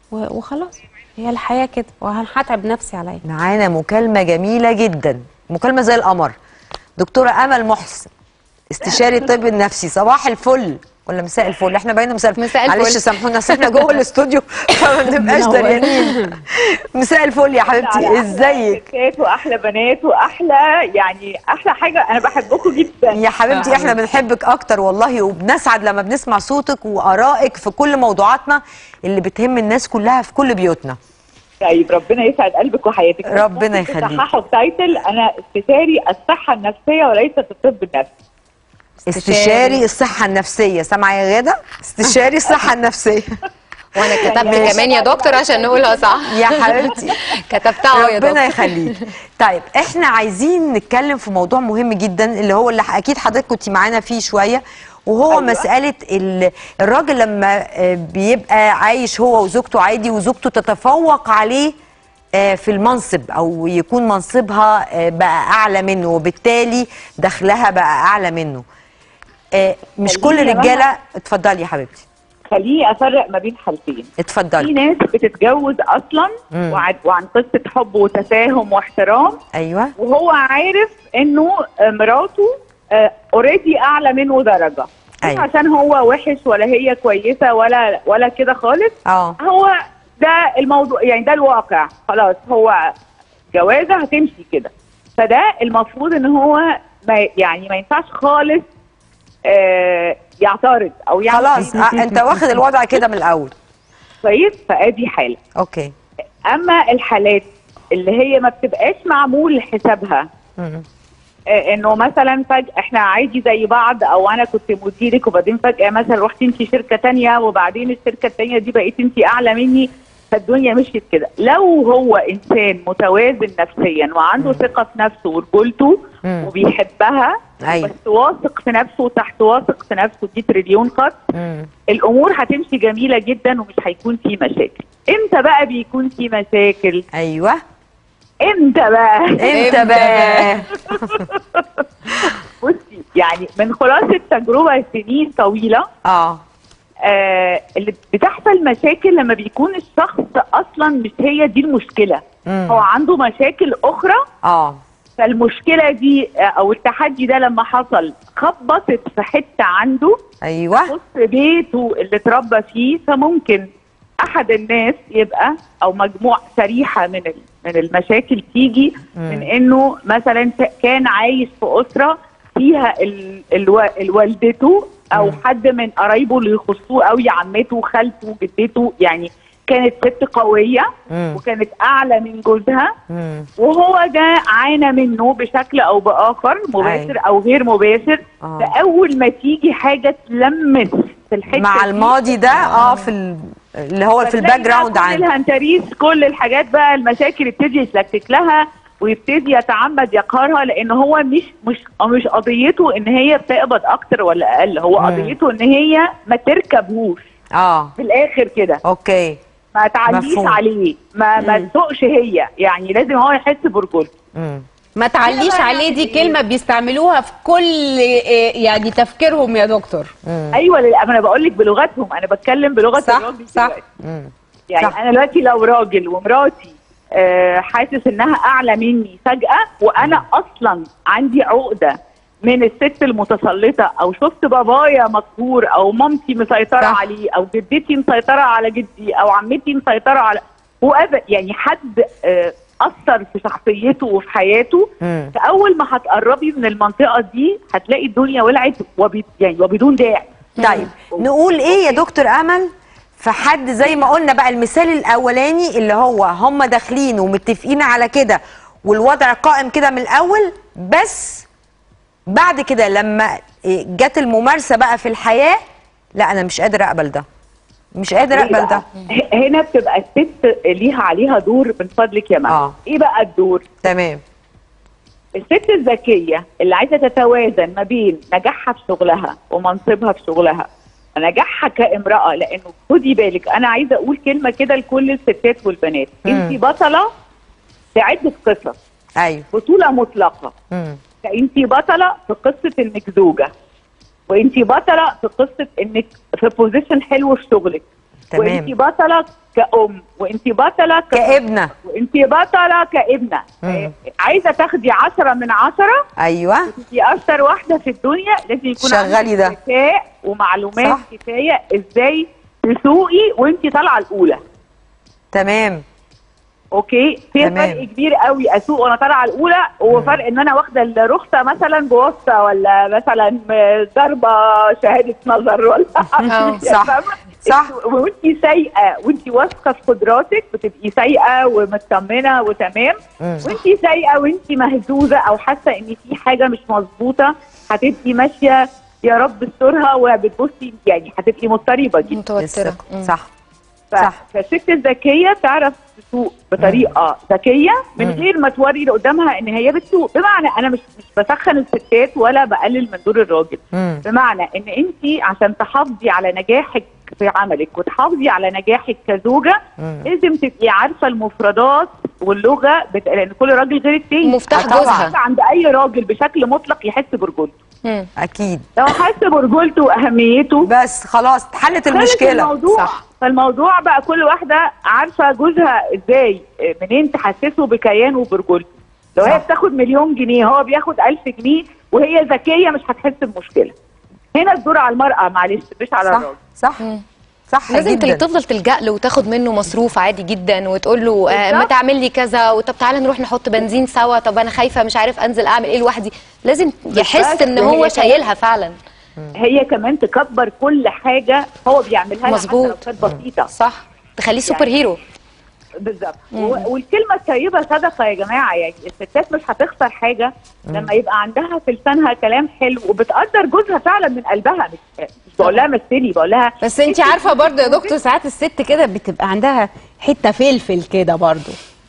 Speaker 3: وخلاص هي الحياه كده، وهتعب نفسي عليا.
Speaker 2: معانا مكالمه جميله جدا، مكالمه زي القمر. دكتوره امل محسن، استشاري الطب النفسي. صباح الفل ولا مساء الفل؟ احنا بقينا مساء الفل، معلش سامحونا اصل احنا جوه الاستوديو فما بنبقاش دريانين. مساء الفل يا حبيبتي، ازيك؟
Speaker 5: واحلى بنات واحلى يعني احلى حاجه، انا بحبكم جدا
Speaker 2: يا حبيبتي. احنا بنحبك اكتر والله، وبنسعد لما بنسمع صوتك وارائك في كل موضوعاتنا اللي بتهم الناس كلها في كل بيوتنا.
Speaker 5: طيب ربنا يسعد قلبك وحياتك.
Speaker 2: ربنا يخليك.
Speaker 5: صححوا التايتل، انا استشاري الصحه النفسيه وليس الطب النفسي.
Speaker 2: استشاري الصحه النفسيه، سامعه يا غاده؟ استشاري الصحه النفسيه.
Speaker 4: وانا كتبت كمان يا دكتور عشان نقولها صح
Speaker 2: يا حبيبتي.
Speaker 4: كتبتها يا دكتور،
Speaker 2: ربنا يخليك. طيب احنا عايزين نتكلم في موضوع مهم جدا، اللي هو اللي اكيد حضرتك كنتي معانا فيه شويه، وهو أيوة. مساله الراجل لما بيبقى عايش هو وزوجته عادي، وزوجته تتفوق عليه في المنصب، او يكون منصبها بقى اعلى منه، وبالتالي دخلها بقى اعلى منه. مش كل الرجاله. اتفضلي يا حبيبتي.
Speaker 5: خليني افرق ما بين حالتين.
Speaker 2: اتفضلي.
Speaker 5: في ناس بتتجوز اصلا وعن قصه حب وتفاهم واحترام.
Speaker 2: ايوه.
Speaker 5: وهو عارف انه مراته اوريدي اعلى منه درجه. أيوة. عشان هو وحش ولا هي كويسه ولا كده خالص. هو ده الموضوع، يعني ده الواقع. خلاص هو جوازه هتمشي كده. فده المفروض ان هو ما ينفعش خالص يعترض او يعني
Speaker 2: خلاص. انت واخد الوضع كده من الاول.
Speaker 5: كويس. فادي حاله.
Speaker 2: اوكي.
Speaker 5: اما الحالات اللي هي ما بتبقاش معمول حسابها، انه مثلا فجأة احنا عادي زي بعض، او انا كنت مديرك وبعدين فجأة مثلا رحت انت شركة تانية وبعدين الشركة التانية دي بقيت انت اعلى مني، فالدنيا مشيت كده. لو هو انسان متوازن نفسيا وعنده ثقة في نفسه ورجولته وبيحبها،
Speaker 2: أيوة.
Speaker 5: بس واثق في نفسه وتحت واثق في نفسه، دي تريليون خط، الامور هتمشي جميلة جدا ومش هيكون في مشاكل. امتى بقى بيكون في مشاكل؟
Speaker 2: ايوه.
Speaker 5: امتى بقى؟ بصي، يعني من خلاصة تجربة سنين طويلة اللي بتحصل مشاكل لما بيكون الشخص اصلا مش هي دي المشكلة. هو عنده مشاكل اخرى. فالمشكلة دي او التحدي ده لما حصل خبطت في حتة عنده.
Speaker 2: ايوه.
Speaker 5: خص بيته اللي اتربى فيه، فممكن احد الناس يبقى او مجموع شريحه من المشاكل تيجي من انه مثلا كان عايش في اسره فيها والدته او حد من قرايبه اللي يخصوه قوي، عمته وخالته وجدته، يعني كانت ست قويه وكانت اعلى من جوزها، وهو ده عانى منه بشكل او باخر، مباشر او غير مباشر. فاول ما تيجي حاجه تلمس في الحته
Speaker 2: مع الماضي ده في اللي هو في الباك جراوند عنده،
Speaker 5: كل الهنتريس، كل الحاجات بقى، المشاكل يبتدي يتلكك لها ويبتدي يتعمد يقهرها، لان هو مش قضيته ان هي بتقبض اكتر ولا اقل، هو قضيته ان هي ما تركبهوش في الاخر كده.
Speaker 2: اوكي.
Speaker 5: ما تعليش عليه، ما تسوقش هي، يعني لازم هو يحس برجولته.
Speaker 3: ما تعليش عليه، دي كلمه بيستعملوها في كل يعني تفكيرهم يا دكتور.
Speaker 5: ايوه، انا بقول لك بلغتهم، انا بتكلم بلغه الراجل.
Speaker 3: صح.
Speaker 5: يعني صح. انا دلوقتي لو راجل ومراتي حاسس انها اعلى مني فجاه، وانا اصلا عندي عقده من الست المتسلطه، او شفت بابايا مقهور، او مامتي مسيطره عليه، او جدتي مسيطره على جدي، او عمتي مسيطره على يعني حد اثر في شخصيته وفي حياته. فاول ما هتقربي من المنطقه دي هتلاقي الدنيا ولعت وبدون داعي.
Speaker 2: طيب نقول ايه يا دكتور امل في حد زي ما قلنا بقى المثال الاولاني، اللي هو هم داخلين ومتفقين على كده والوضع قائم كده من الاول، بس بعد كده لما جت الممارسه بقى في الحياه، لا انا مش قادر اقبل ده، مش قادر اقبل ده.
Speaker 5: هنا بتبقى الست ليها عليها دور، من فضلك يا ماما. ايه بقى الدور؟
Speaker 2: تمام.
Speaker 5: الست الذكيه اللي عايزه تتوازن ما بين نجاحها في شغلها ومنصبها في شغلها ونجاحها كامراه، لانه خدي بالك انا عايزه اقول كلمه كده لكل الستات والبنات، انت بطله في عده قصص.
Speaker 2: ايوه.
Speaker 5: بطوله مطلقه. فانت بطله في قصه انك زوجه، وانت بطله في قصه انك في بوزيشن حلو في شغلك، وانت بطله كأم، وانت بطله
Speaker 2: كابنه،
Speaker 5: وانت بطله كابنه. عايزه تاخدي 10 من 10.
Speaker 2: ايوه،
Speaker 5: انت اشطر واحده في الدنيا، لازم يكون
Speaker 2: عندك
Speaker 5: ذكاء ومعلومات كفايه ازاي تسوقي وانت طالعه الاولى.
Speaker 2: تمام.
Speaker 5: اوكي، في فرق كبير قوي اسوق وانا طالعه الاولى، وفرق ان انا واخده الرخصه مثلا بواسطه، ولا مثلا ضربه شهاده نظر، ولا
Speaker 2: صح.
Speaker 5: وانت سايقه وانت واثقه في قدراتك بتبقي سايقه ومطمنه وتمام. وانت سايقه وانت مهزوزه او حاسه ان في حاجه مش مظبوطه، هتبقي ماشيه يا رب استرها وبتبصي، يعني هتبقي مضطربه جدا،
Speaker 4: متوتره.
Speaker 2: صح.
Speaker 5: فالست الذكيه تعرف تسوق بطريقه ذكيه من غير ما توري اللي قدامها ان هي بتسوق. بمعنى انا مش بسخن الستات ولا بقلل من دور الراجل، بمعنى ان انت عشان تحافظي على نجاحك في عملك وتحافظي على نجاحك كزوجه لازم تبقي عارفه المفردات واللغه لان كل راجل غير التاني.
Speaker 4: مفتاح جوزها
Speaker 5: عند اي راجل بشكل مطلق يحس برجولته.
Speaker 2: اكيد
Speaker 5: لو حس برجولته واهميته
Speaker 2: بس خلاص اتحلت المشكله.
Speaker 5: صح. فالموضوع بقى كل واحده عارفه جوزها ازاي منين تحسسه بكيانه وبرجولته. لو هي بتاخد 1,000,000 جنيه هو بياخد 1000 جنيه وهي ذكيه مش هتحس بمشكله. هنا الدور على المراه معلش مش على الراجل.
Speaker 2: صح
Speaker 4: لازم تفضل تلجأ له وتاخد منه مصروف عادي جدا وتقول له ما تعمل لي كذا، وطب تعالى نروح نحط بنزين سوا، طب انا خايفه مش عارف انزل اعمل ايه لوحدي. لازم يحس ان هو شايلها فعلا.
Speaker 5: هي كمان تكبر كل حاجه هو بيعملها
Speaker 4: مظبوط،
Speaker 5: حتى لو كانت بسيطه.
Speaker 4: صح، تخليه سوبر هيرو.
Speaker 5: بالظبط. والكلمه الطيبه صدقه يا جماعه، يعني الستات مش هتخسر حاجه لما يبقى عندها في لسانها كلام حلو وبتقدر جوزها فعلا من قلبها. مش بقول لها مثلي، بقول لها
Speaker 3: بس انت عارفه برضه يا دكتور ساعات الست كده بتبقى عندها حته فلفل كده برضه.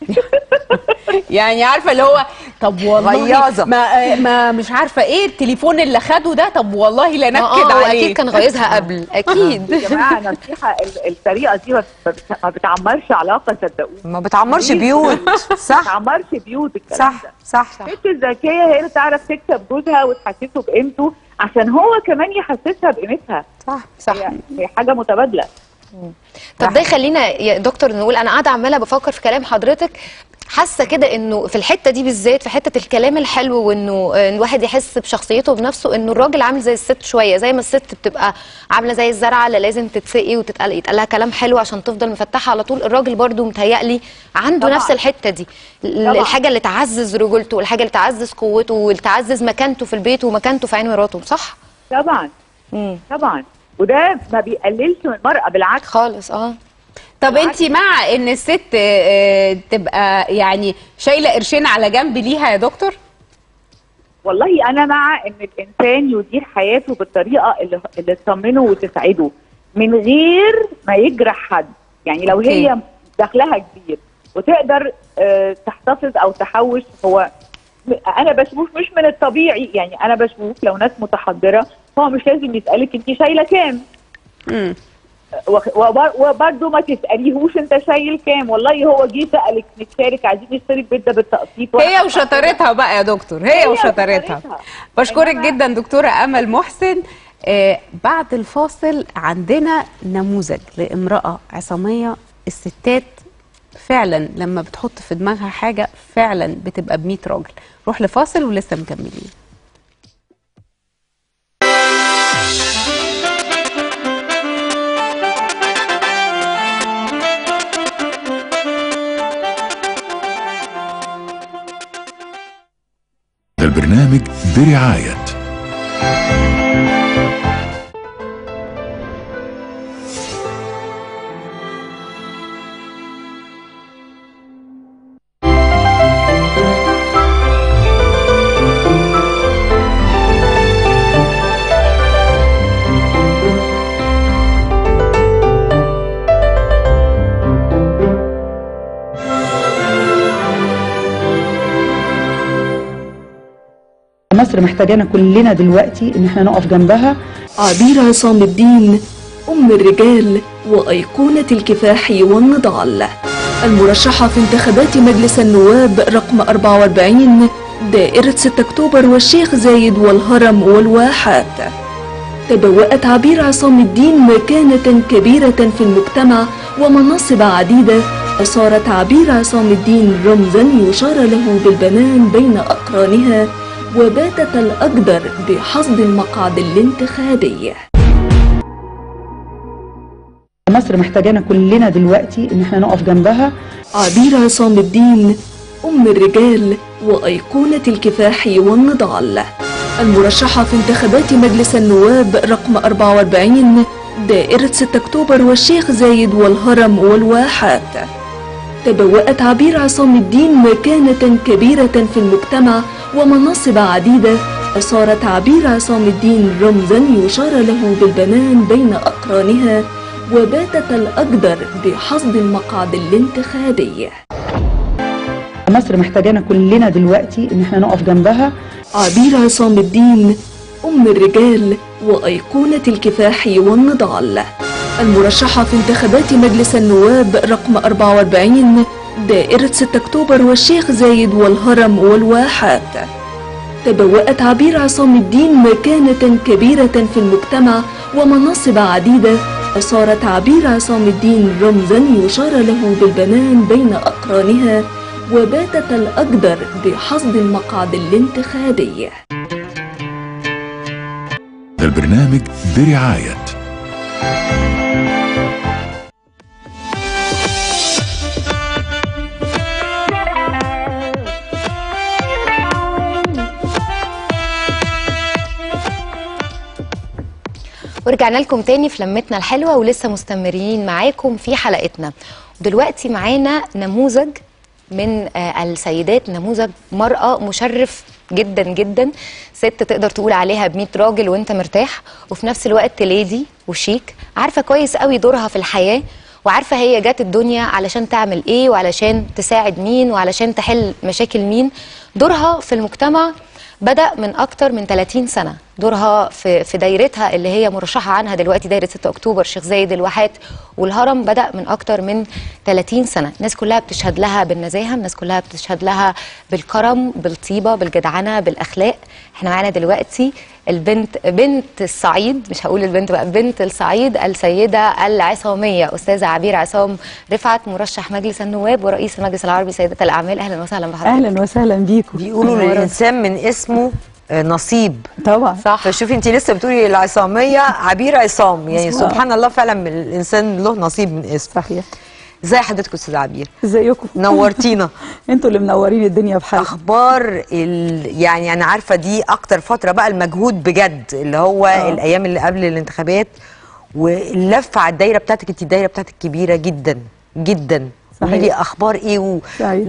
Speaker 3: يعني عارفه اللي هو طب والله
Speaker 2: غياظه
Speaker 3: ما مش عارفه ايه التليفون اللي خده ده، طب والله لا نكد عليه.
Speaker 4: اكيد كان غايزها قبل. اكيد
Speaker 5: يا جماعه نصيحه، الطريقه دي ما بتعمرش علاقه، صدقوني
Speaker 2: ما بتعمرش بيوت. صح،
Speaker 5: ما بتعمرش بيوت.
Speaker 2: صح.
Speaker 5: الست الذكيه هي اللي تعرف تكسب جوزها وتحسسه بقيمته عشان هو كمان يحسسها بقيمتها.
Speaker 2: صح.
Speaker 5: هي حاجه متبادله.
Speaker 4: طب ده يخلينا يا دكتور نقول، انا قاعده عماله بفكر في كلام حضرتك، حاسه كده انه في الحته دي بالذات، في حته الكلام الحلو، وانه الواحد يحس بشخصيته بنفسه، انه الراجل عامل زي الست شويه، زي ما الست بتبقى عامله زي الزرعه اللي لازم تتسقي ويتقال لها كلام حلو عشان تفضل مفتحه على طول. الراجل برضو متهيألي عنده نفس الحته دي، الحاجه اللي تعزز رجولته والحاجه اللي تعزز قوته واللي تعزز مكانته في البيت ومكانته في عين مراته. صح؟
Speaker 5: طبعا. طبعا، وده ما بيقللش من المرأة بالعكس
Speaker 4: خالص.
Speaker 3: طب انت مع ان الست تبقى يعني شايله قرشين على جنب ليها يا دكتور؟
Speaker 5: والله انا مع ان الانسان يدير حياته بالطريقه اللي تطمنه وتسعده من غير ما يجرح حد. يعني لو هي دخلها كبير وتقدر تحتفظ او تحوش، هو انا بشوف مش من الطبيعي، يعني انا بشوف لو ناس متحضره هو مش لازم يسالك انت شايله كام. وبرده ما تساليهوش انت شايل كام. والله هو جه سالك نتشارك عايزين نشتري البيت ده بالتقسيط،
Speaker 3: هي وشطارتها بقى يا دكتور، هي وشطارتها. بشكرك جدا دكتوره امل محسن. بعد الفاصل عندنا نموذج لامراه عصاميه. الستات فعلا لما بتحط في دماغها حاجه فعلا بتبقى ب100 راجل. روح لفاصل ولسه مكملين.
Speaker 6: البرنامج برعاية
Speaker 7: مصر محتاجانا كلنا دلوقتي ان احنا نقف جنبها.
Speaker 8: عبير عصام الدين، ام الرجال وايقونة الكفاح والنضال، المرشحة في انتخابات مجلس النواب رقم 44 دائرة 6 أكتوبر والشيخ زايد والهرم والواحات. تبوأت عبير عصام الدين مكانة كبيرة في المجتمع ومناصب عديدة، وصارت عبير عصام الدين رمزا يشار له بالبنان بين أقرانها، وباتت الأقدر بحصد المقعد الانتخابي.
Speaker 7: مصر محتاجانا كلنا دلوقتي ان احنا نقف جنبها.
Speaker 8: عبير عصام الدين أم الرجال وأيقونة الكفاح والنضال، المرشحة في انتخابات مجلس النواب رقم 44 دائرة 6 أكتوبر والشيخ زايد والهرم والواحات. تبوأت عبير عصام الدين مكانة كبيرة في المجتمع ومناصب عديدة، وصارت عبير عصام الدين رمزا يشار له بالبنان بين أقرانها، وباتت الأقدر بحصد المقعد الانتخابي.
Speaker 7: مصر محتاجانا كلنا دلوقتي ان احنا نقف جنبها.
Speaker 8: عبير عصام الدين أم الرجال وأيقونة الكفاح والنضال، المرشحة في انتخابات مجلس النواب رقم 44 دائرة 6 أكتوبر والشيخ زايد والهرم والواحات. تبوأت عبير عصام الدين مكانة كبيرة في المجتمع ومناصب عديدة، وصارت عبير عصام الدين رمزا يشار له بالبنان بين أقرانها، وباتت الأقدر بحصد المقعد الانتخابي.
Speaker 6: البرنامج برعاية
Speaker 4: ورجعنا لكم تاني في لمتنا الحلوة، ولسه مستمرين معاكم في حلقتنا. دلوقتي معانا نموذج من السيدات، نموذج مرأة مشرف جدا جدا، ست تقدر تقول عليها ب100 راجل وانت مرتاح، وفي نفس الوقت ليدي وشيك، عارفة كويس قوي دورها في الحياة، وعارفة هي جات الدنيا علشان تعمل ايه، وعلشان تساعد مين، وعلشان تحل مشاكل مين. دورها في المجتمع بدأ من أكتر من 30 سنة، دورها في دايرتها اللي هي مرشحة عنها دلوقتي دايرة 6 أكتوبر، شيخ زايد، الواحات والهرم، بدأ من أكتر من 30 سنة. الناس كلها بتشهد لها بالنزاهة، الناس كلها بتشهد لها بالكرم، بالطيبة، بالجدعنة، بالأخلاق. احنا معانا دلوقتي بنت الصعيد، مش هقول البنت بقى، بنت الصعيد، السيدة العصامية أستاذة عبير عصام رفعت، مرشح مجلس النواب ورئيس المجلس العربي سيدة الأعمال. أهلا وسهلا بحضرتك.
Speaker 7: اهلا وسهلا بيكم.
Speaker 2: بيقولوا الانسان من اسمه نصيب،
Speaker 7: طبعا
Speaker 4: صح.
Speaker 2: فشوفي انت لسه بتقولي العصاميه عبير عصام، يعني سبحان الله فعلا الانسان له نصيب من اسم.
Speaker 7: صحيح.
Speaker 2: ازي حضرتك استاذه عبير؟
Speaker 7: ازيكم؟
Speaker 2: نورتينا.
Speaker 7: انتوا اللي منورين الدنيا بحالكم.
Speaker 2: اخبار يعني انا عارفه دي اكتر فتره بقى المجهود بجد، اللي هو الايام اللي قبل الانتخابات، واللفه على الدايره بتاعتك. انت الدايره بتاعتك كبيره جدا جدا. قولي لي اخبار ايه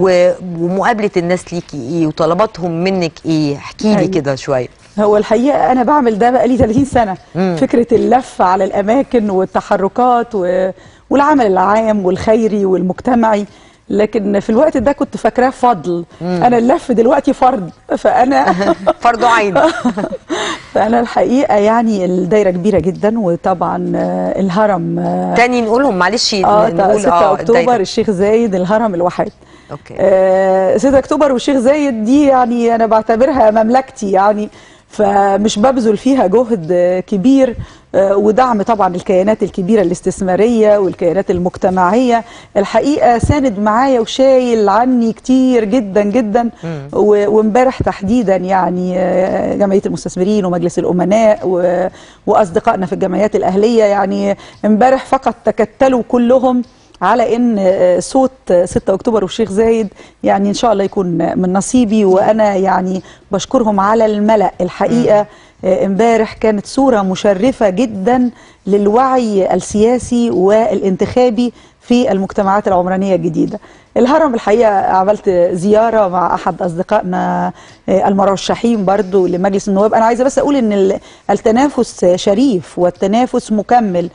Speaker 2: ومقابله الناس ليكي ايه وطلباتهم منك ايه، احكي لي كده شويه.
Speaker 7: هو الحقيقه انا بعمل ده بقالي 30 سنه. فكره اللف على الاماكن والتحركات والعمل العام والخيري والمجتمعي، لكن في الوقت ده كنت فاكراه فضل. انا اللف دلوقتي فرض، فانا
Speaker 2: فرض عين.
Speaker 7: فانا الحقيقه يعني الدايره كبيره جدا، وطبعا الهرم
Speaker 2: تاني نقولهم معلش.
Speaker 7: نقول 6 اكتوبر الشيخ زايد، الهرم، الواحات.
Speaker 2: اوكي.
Speaker 7: 6 اكتوبر والشيخ زايد دي يعني انا بعتبرها مملكتي يعني، فمش ببذل فيها جهد كبير، ودعم طبعا الكيانات الكبيرة الاستثمارية والكيانات المجتمعية. الحقيقة ساند معايا وشايل عني كتير جدا جدا. وامبارح تحديدا يعني جمعية المستثمرين ومجلس الأمناء وأصدقائنا في الجمعيات الأهلية، يعني امبارح فقط تكتلوا كلهم على ان صوت 6 اكتوبر والشيخ زايد يعني ان شاء الله يكون من نصيبي، وانا يعني بشكرهم على الملأ. الحقيقه امبارح كانت صوره مشرفه جدا للوعي السياسي والانتخابي في المجتمعات العمرانيه الجديده. الهرم الحقيقه عملت زياره مع احد اصدقائنا المرشحين برضو لمجلس النواب. انا عايزه بس اقول ان التنافس شريف والتنافس مكمل،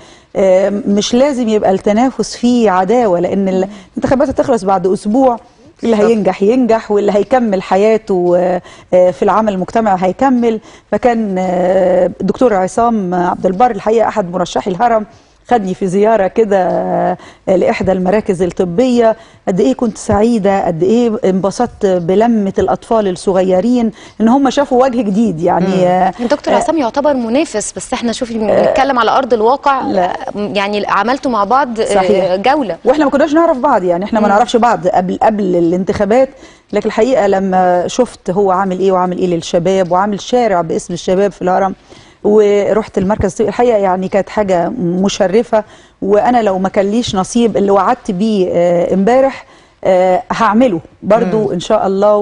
Speaker 7: مش لازم يبقى التنافس فيه عداوه، لان الانتخابات هتخلص بعد اسبوع. اللي هينجح ينجح، واللي هيكمل حياته في العمل المجتمعي هيكمل. فكان الدكتور عصام عبد البر الحقيقه احد مرشحي الهرم خدني في زياره كده لاحدى المراكز الطبيه، قد ايه كنت سعيده، قد ايه انبسطت بلمه الاطفال الصغيرين ان هم شافوا وجه جديد. يعني
Speaker 4: دكتور عصام يعتبر منافس، بس احنا شوفي بنتكلم على ارض الواقع. يعني عملتوا مع بعض صحيح. جوله،
Speaker 7: واحنا ما كناش نعرف بعض، يعني احنا ما نعرفش بعض قبل الانتخابات، لكن الحقيقه لما شفت هو عامل ايه وعامل ايه للشباب، وعامل شارع باسم الشباب في الهرم، ورحت المركز الحقيقه يعني كانت حاجه مشرفه. وانا لو ما كان ليش نصيب اللي وعدت بيه امبارح هعمله برضو ان شاء الله.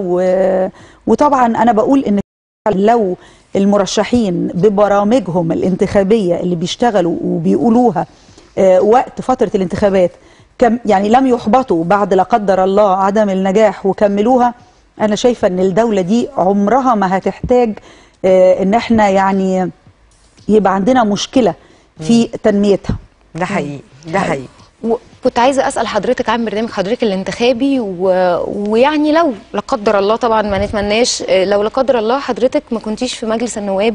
Speaker 7: وطبعا انا بقول ان لو المرشحين ببرامجهم الانتخابيه اللي بيشتغلوا وبيقولوها وقت فتره الانتخابات يعني لم يحبطوا بعد لا قدر الله عدم النجاح وكملوها، انا شايفه ان الدوله دي عمرها ما هتحتاج ان احنا يعني يبقى عندنا مشكله في تنميتها.
Speaker 2: ده حقيقي، ده حقيقي.
Speaker 4: كنت عايزه اسال حضرتك عن برنامج حضرتك الانتخابي ويعني لو لا قدر الله، طبعا ما نتمناش، لو لا قدر الله حضرتك ما كنتيش في مجلس النواب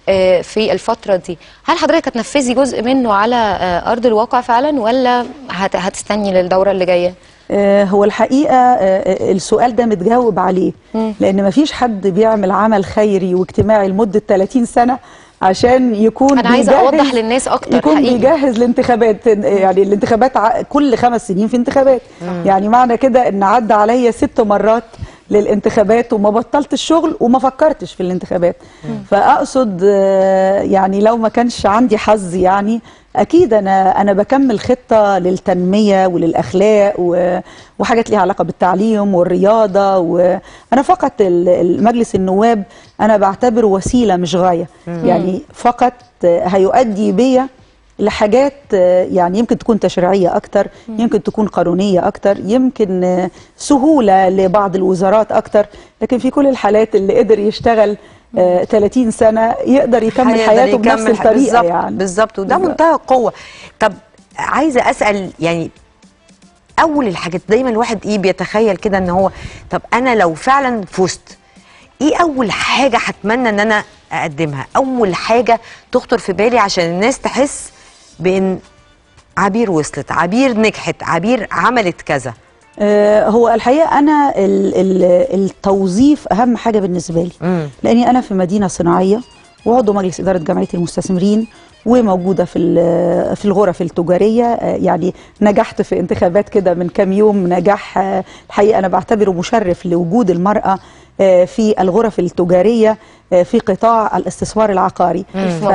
Speaker 4: في الفتره دي، هل حضرتك هتنفذي جزء منه على ارض الواقع فعلا، ولا هتستني للدوره اللي جايه؟
Speaker 7: هو الحقيقه السؤال ده متجاوب عليه، لان ما فيش حد بيعمل عمل خيري واجتماعي لمده 30 سنه عشان يكون
Speaker 4: انا عايزه اوضح للناس اكتر،
Speaker 7: يكون حقيقي بيجهز الانتخابات. يعني الانتخابات كل 5 سنين في انتخابات، يعني معنى كده ان عدى عليا 6 مرات للانتخابات وما بطلت الشغل وما فكرتش في الانتخابات. فاقصد يعني لو ما كانش عندي حظ، يعني اكيد انا بكمل خطه للتنميه وللاخلاق وحاجات ليها علاقه بالتعليم والرياضه. وانا فقط المجلس النواب انا بعتبره وسيله مش غايه، يعني فقط هيؤدي بيا لحاجات يعني يمكن تكون تشريعيه اكتر، يمكن تكون قانونيه اكتر، يمكن سهوله لبعض الوزارات اكتر، لكن في كل الحالات اللي قدر يشتغل 30 سنه يقدر يكمل حياته بنفس الطريقه. يعني
Speaker 2: بالظبط، وده منتهى القوه. طب عايزه اسال، يعني اول الحاجات دايما الواحد بيتخيل كده ان هو طب انا لو فعلا فزت، ايه اول حاجه هتمنى ان انا اقدمها؟ اول حاجه تخطر في بالي عشان الناس تحس بان عبير وصلت، عبير نجحت، عبير عملت كذا.
Speaker 7: هو الحقيقه انا التوظيف اهم حاجه بالنسبه لي، لاني انا في مدينه صناعيه وعضو مجلس اداره جمعيه المستثمرين وموجوده في الغرف التجاريه. يعني نجحت في انتخابات كده من كام يوم نجاح الحقيقه انا بعتبره مشرف لوجود المراه في الغرف التجاريه في قطاع الاستثمار العقاري.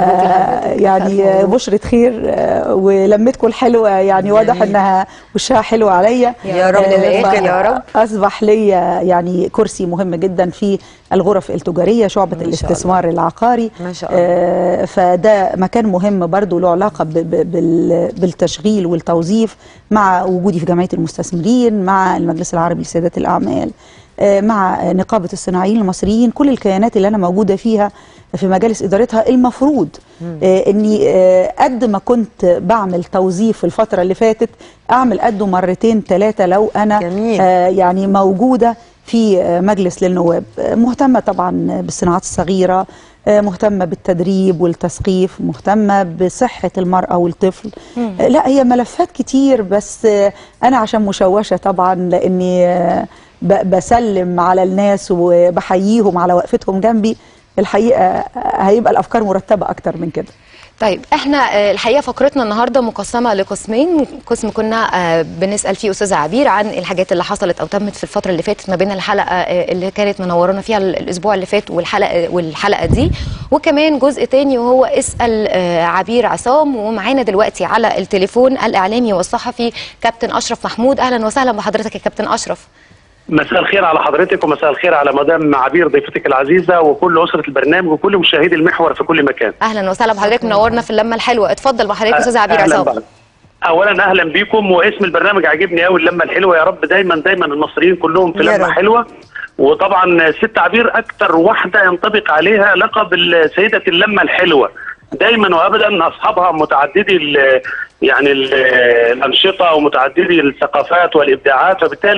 Speaker 7: يعني بشرة خير ولمتكم الحلوه، يعني واضح انها وشها حلو عليا.
Speaker 2: يا رب
Speaker 4: يا رب.
Speaker 7: اصبح لي يعني كرسي مهم جدا في الغرف التجاريه شعبه الاستثمار العقاري.
Speaker 2: ما شاء الله.
Speaker 7: فده مكان مهم برضو له علاقه بالتشغيل والتوظيف، مع وجودي في جمعيه المستثمرين، مع المجلس العربي لسيادات الاعمال، مع نقابة الصناعيين المصريين. كل الكيانات اللي أنا موجودة فيها في مجالس إدارتها المفروض أني قد ما كنت بعمل توظيف في الفترة اللي فاتت أعمل قده 2 3 لو أنا يعني موجودة في مجلس للنواب. مهتمة طبعا بالصناعات الصغيرة، مهتمة بالتدريب والتثقيف، مهتمة بصحة المرأة والطفل. لا هي ملفات كتير، بس أنا عشان مشوشة طبعا لأني بسلم على الناس وبحييهم على وقفتهم جنبي، الحقيقة هيبقى الأفكار مرتبة أكتر من كده.
Speaker 4: طيب احنا الحقيقه فقرتنا النهارده مقسمه لقسمين. قسم كنا بنسال فيه استاذه عبير عن الحاجات اللي حصلت او تمت في الفتره اللي فاتت ما بين الحلقه اللي كانت منورانا فيها الاسبوع اللي فات والحلقه دي، وكمان جزء تاني وهو اسال عبير عصام. ومعانا دلوقتي على التليفون الاعلامي والصحفي كابتن اشرف محمود. اهلا وسهلا بحضرتك يا كابتن اشرف.
Speaker 9: مساء الخير على حضرتك ومساء الخير على مدام عبير ضيفتك العزيزه وكل اسره البرنامج وكل مشاهدي المحور في كل مكان.
Speaker 4: اهلا وسهلا بحضرتك، منورنا في اللمه الحلوه. اتفضل بحضرتك استاذ عبير عصام.
Speaker 9: اولا اهلا بيكم، واسم البرنامج عاجبني قوي اللمه الحلوه. يا رب دايما المصريين كلهم في لمه حلوه. وطبعا الست عبير اكثر واحده ينطبق عليها لقب سيده اللمه الحلوه. دايما وابدا اصحابها متعددي يعني الانشطه ومتعددي الثقافات والابداعات، وبالتالي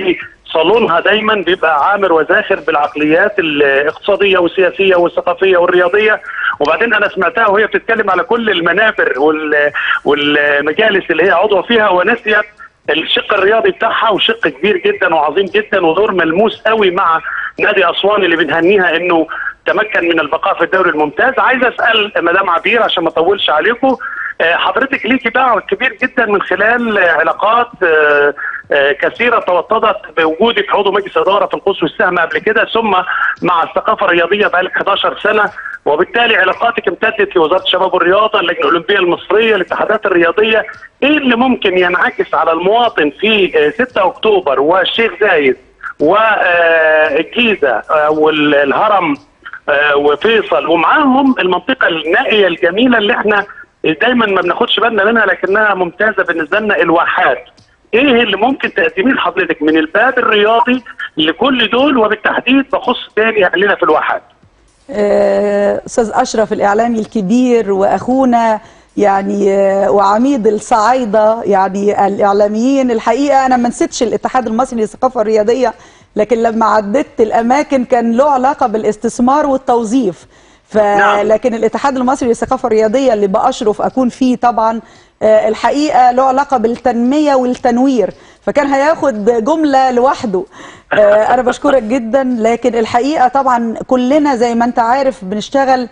Speaker 9: صالونها دايما بيبقى عامر وزاخر بالعقليات الاقتصاديه والسياسيه والثقافيه والرياضيه. وبعدين انا سمعتها وهي بتتكلم على كل المنابر والمجالس اللي هي عضوه فيها، ونسيت الشق الرياضي بتاعها، وشق كبير جدا وعظيم جدا ودور ملموس قوي مع نادي اسوان اللي بنهنيها انه تمكن من البقاء في الدوري الممتاز. عايز اسال مدام عبير عشان ما اطولش عليكم، حضرتك ليكي باع كبير جدا من خلال علاقات كثيره توطدت بوجودك عضو مجلس اداره في القوس والسهم قبل كده، ثم مع الثقافه الرياضيه بقالك 11 سنه، وبالتالي علاقاتك امتدت لوزاره الشباب والرياضه، اللجنه الاولمبيه المصريه، الاتحادات الرياضيه. ايه اللي ممكن ينعكس على المواطن في 6 اكتوبر والشيخ زايد والجيزه والهرم وفيصل، ومعاهم المنطقه النائيه الجميله اللي احنا دايما ما بناخدش بالنا منها لكنها ممتازه بالنسبه لنا، الواحات؟ ايه اللي ممكن تقدميه لحضرتك من الباب الرياضي لكل دول، وبالتحديد بخص تاني اهلنا في الواحات؟
Speaker 7: استاذ اشرف الاعلامي الكبير واخونا يعني وعميد الصعايده يعني الاعلاميين، الحقيقه انا ما نسيتش الاتحاد المصري للثقافه الرياضيه، لكن لما عدت الاماكن كان له علاقه بالاستثمار والتوظيف. لكن الاتحاد المصري للثقافه الرياضيه اللي باشرف اكون فيه طبعا الحقيقه له علاقه بالتنميه والتنوير، فكان هياخد جمله لوحده. انا بشكرك جدا، لكن الحقيقه طبعا كلنا زي ما انت عارف بنشتغل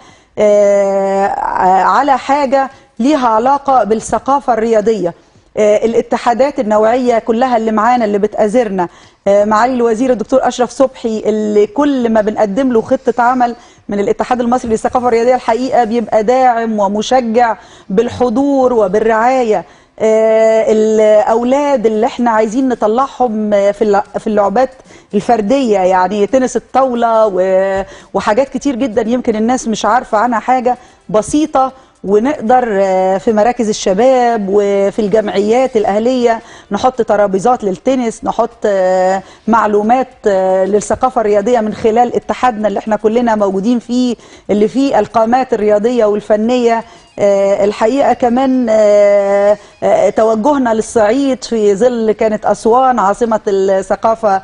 Speaker 7: على حاجه ليها علاقه بالثقافه الرياضيه. الاتحادات النوعيه كلها اللي معانا اللي بتأزرنا، معالي الوزير الدكتور اشرف صبحي اللي كل ما بنقدم له خطه عمل من الاتحاد المصري للثقافه الرياضيه الحقيقه بيبقى داعم ومشجع بالحضور وبالرعايه. الاولاد اللي احنا عايزين نطلعهم في اللعبات الفرديه، يعني تنس الطاوله وحاجات كتير جدا يمكن الناس مش عارفه عنها حاجه بسيطه، ونقدر في مراكز الشباب وفي الجمعيات الأهلية نحط ترابيزات للتنس، نحط معلومات للثقافة الرياضية من خلال اتحادنا اللي احنا كلنا موجودين فيه، اللي فيه القامات الرياضية والفنية. الحقيقة كمان توجهنا للصعيد في ظل كانت أسوان عاصمة الثقافة،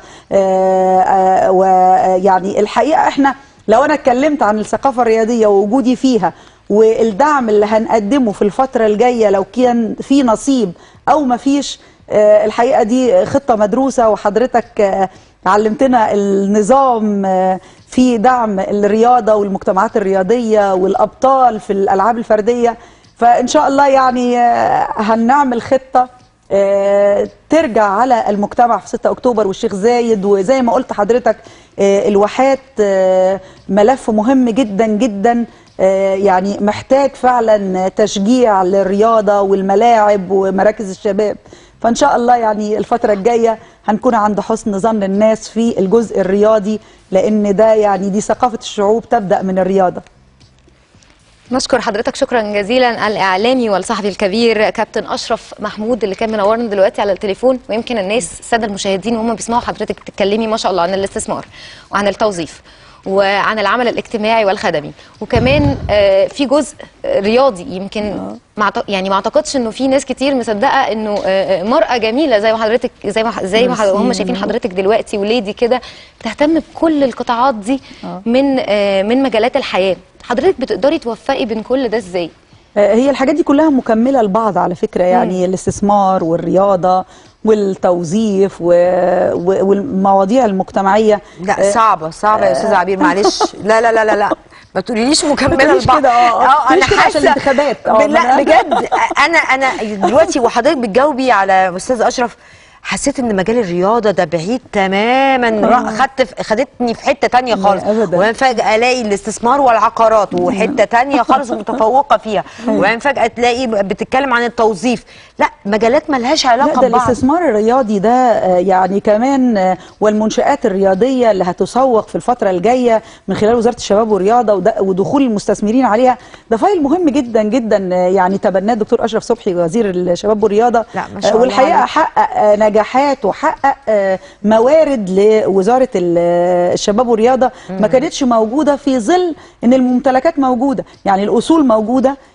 Speaker 7: ويعني الحقيقة احنا لو أنا اتكلمت عن الثقافة الرياضية ووجودي فيها والدعم اللي هنقدمه في الفترة الجاية لو كان في نصيب أو ما فيش، الحقيقة دي خطة مدروسة، وحضرتك علمتنا النظام في دعم الرياضة والمجتمعات الرياضية والأبطال في الألعاب الفردية. فإن شاء الله يعني هنعمل خطة ترجع على المجتمع في 6 أكتوبر والشيخ زايد. وزي ما قلت حضرتك الواحات ملف مهم جدا جدا، يعني محتاج فعلا تشجيع للرياضة والملاعب ومراكز الشباب. فإن شاء الله يعني الفترة الجاية هنكون عند حسن ظن الناس في الجزء الرياضي، لأن ده يعني دي ثقافة الشعوب تبدأ من الرياضة.
Speaker 4: نشكر حضرتك شكرا جزيلا الإعلامي والصحفي الكبير كابتن أشرف محمود اللي كان منورنا دلوقتي على التليفون. ويمكن الناس السادة المشاهدين وهم بيسمعوا حضرتك بتتكلمي ما شاء الله عن الاستثمار وعن التوظيف وعن العمل الاجتماعي والخدمي، وكمان في جزء رياضي. يمكن يعني ما اعتقدش انه في ناس كتير مصدقه انه مرأة جميله زي ما حضرتك زي ما هم شايفين حضرتك دلوقتي وليدي كده بتهتم بكل القطاعات دي من مجالات الحياه. حضرتك بتقدري توفقي بين كل ده ازاي؟
Speaker 7: هي الحاجات دي كلها مكمله لبعض على فكره، يعني الاستثمار والرياضه والتوظيف والمواضيع المجتمعيه.
Speaker 2: لا صعبه يا استاذه عبير، معلش. لا ما تقوليليش مكمله لبعض.
Speaker 7: انا حاسه الانتخابات.
Speaker 2: لا بجد انا دلوقتي وحضرتك بتجاوبي على استاذ اشرف حسيت ان مجال الرياضه ده بعيد تماما، خدتني في حته تانية خالص، وبعدين فجاه الاقي الاستثمار والعقارات وحته تانية خالص متفوقه فيها، وبعدين فجاه تلاقي بتتكلم عن التوظيف. لا مجالات مالهاش علاقه ببعض.
Speaker 7: الاستثمار الرياضي ده يعني كمان والمنشآت الرياضيه اللي هتسوق في الفتره الجايه من خلال وزاره الشباب والرياضه ودخول المستثمرين عليها، ده فايل مهم جدا جدا يعني تبناه الدكتور اشرف صبحي وزير الشباب والرياضه. والحقيقه حقق نجاحات وحقق موارد لوزاره الشباب والرياضه ما كانتش موجوده في ظل ان الممتلكات موجوده، يعني الاصول موجوده،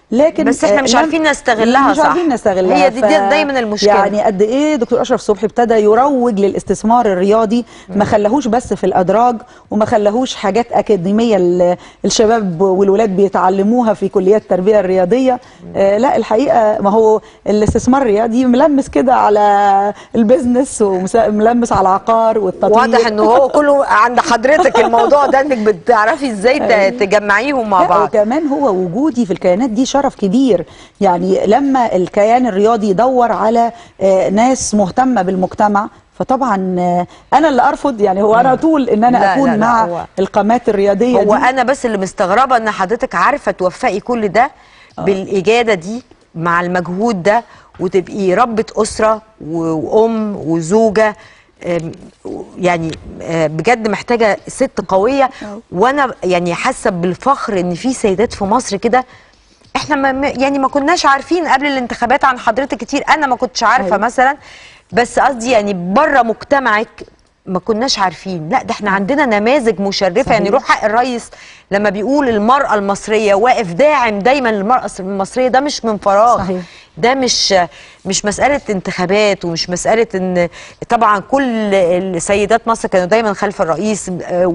Speaker 7: لكن
Speaker 2: بس احنا مش عارفين نستغلها،
Speaker 7: مش عارفين نستغلها.
Speaker 2: هي دي دايما المشكله.
Speaker 7: يعني قد ايه دكتور اشرف صبحي ابتدى يروج للاستثمار الرياضي، ما خلاهوش بس في الادراج، وما خلاهوش حاجات اكاديميه الشباب والولاد بيتعلموها في كليات التربيه الرياضيه. لا الحقيقه ما هو الاستثمار الرياضي ملمس كده على البيزنس وملمس على العقار والتطوير.
Speaker 2: واضح انه هو كله عند حضرتك الموضوع ده، انك بتعرفي ازاي تجمعيهم مع بعض.
Speaker 7: وكمان هو وجودي في الكيانات دي شرف كبير. يعني لما الكيان الرياضي يدور على ناس مهتمه بالمجتمع، فطبعا انا اللي ارفض. يعني هو انا طول ان انا اكون مع القامات الرياضيه
Speaker 2: هو
Speaker 7: دي.
Speaker 2: انا بس اللي مستغربه ان حضرتك عارفه توفقي كل ده بالاجاده دي مع المجهود ده، وتبقي ربة اسره وام وزوجه. يعني بجد محتاجه ست قويه. وانا يعني حاسه بالفخر ان في سيدات في مصر كده. احنا ما كناش عارفين قبل الانتخابات عن حضرتك كتير، انا ما كنتش عارفه مثلا، بس قصدي يعني بره مجتمعك ما كناش عارفين. لا ده احنا عندنا نماذج مشرفه. صحيح. يعني روح حق الرئيس لما بيقول المراه المصريه واقف داعم دايما للمراه المصريه، ده مش من فراغ. صحيح. ده مش مساله انتخابات، ومش مساله ان طبعا كل السيدات مصر كانوا دايما خلف الرئيس،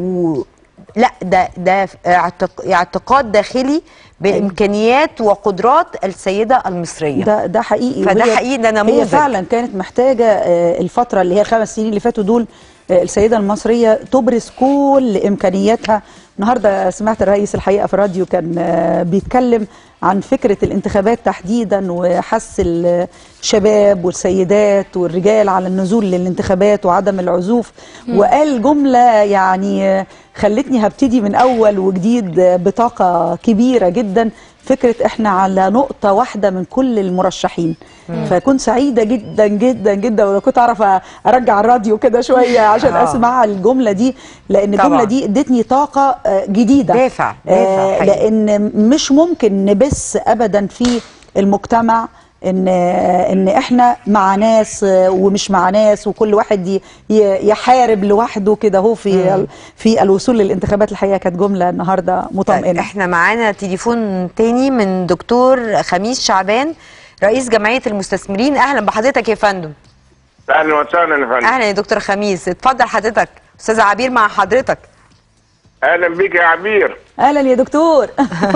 Speaker 2: لا ده اعتقاد داخلي بامكانيات وقدرات السيده المصريه.
Speaker 7: ده حقيقي.
Speaker 2: فده حقيقي، ده نموذج.
Speaker 7: هي فعلا كانت محتاجه الفتره اللي هي 5 سنين اللي فاتوا دول السيده المصريه تبرز كل امكانياتها. النهارده سمعت الرئيس الحقيقه في الراديو كان بيتكلم عن فكره الانتخابات تحديدا، وحث الشباب والسيدات والرجال على النزول للانتخابات وعدم العزوف. وقال جمله يعني خلتني هبتدي من اول وجديد بطاقه كبيره جدا. فكره احنا على نقطه واحده من كل المرشحين. فكنت سعيده جدا جدا جدا، ولو كنت اعرف ارجع الراديو كده شويه عشان اسمع الجمله دي، لان الجمله دي ادتني طاقه جديده.
Speaker 2: دافع
Speaker 7: لان مش ممكن نبث ابدا في المجتمع ان احنا مع ناس ومش مع ناس، وكل واحد يحارب لوحده كده. هو في الوصول للانتخابات. الحقيقه كانت جمله النهارده مطمئنه.
Speaker 2: احنا معانا تليفون تاني من دكتور خميس شعبان، رئيس جمعيه المستثمرين. اهلا بحضرتك يا فندم.
Speaker 10: اهلا وسهلا يا فندم.
Speaker 2: اهلا يا دكتور خميس، اتفضل حضرتك. استاذه عبير مع حضرتك.
Speaker 10: اهلا بيك يا عبير.
Speaker 7: اهلا يا دكتور.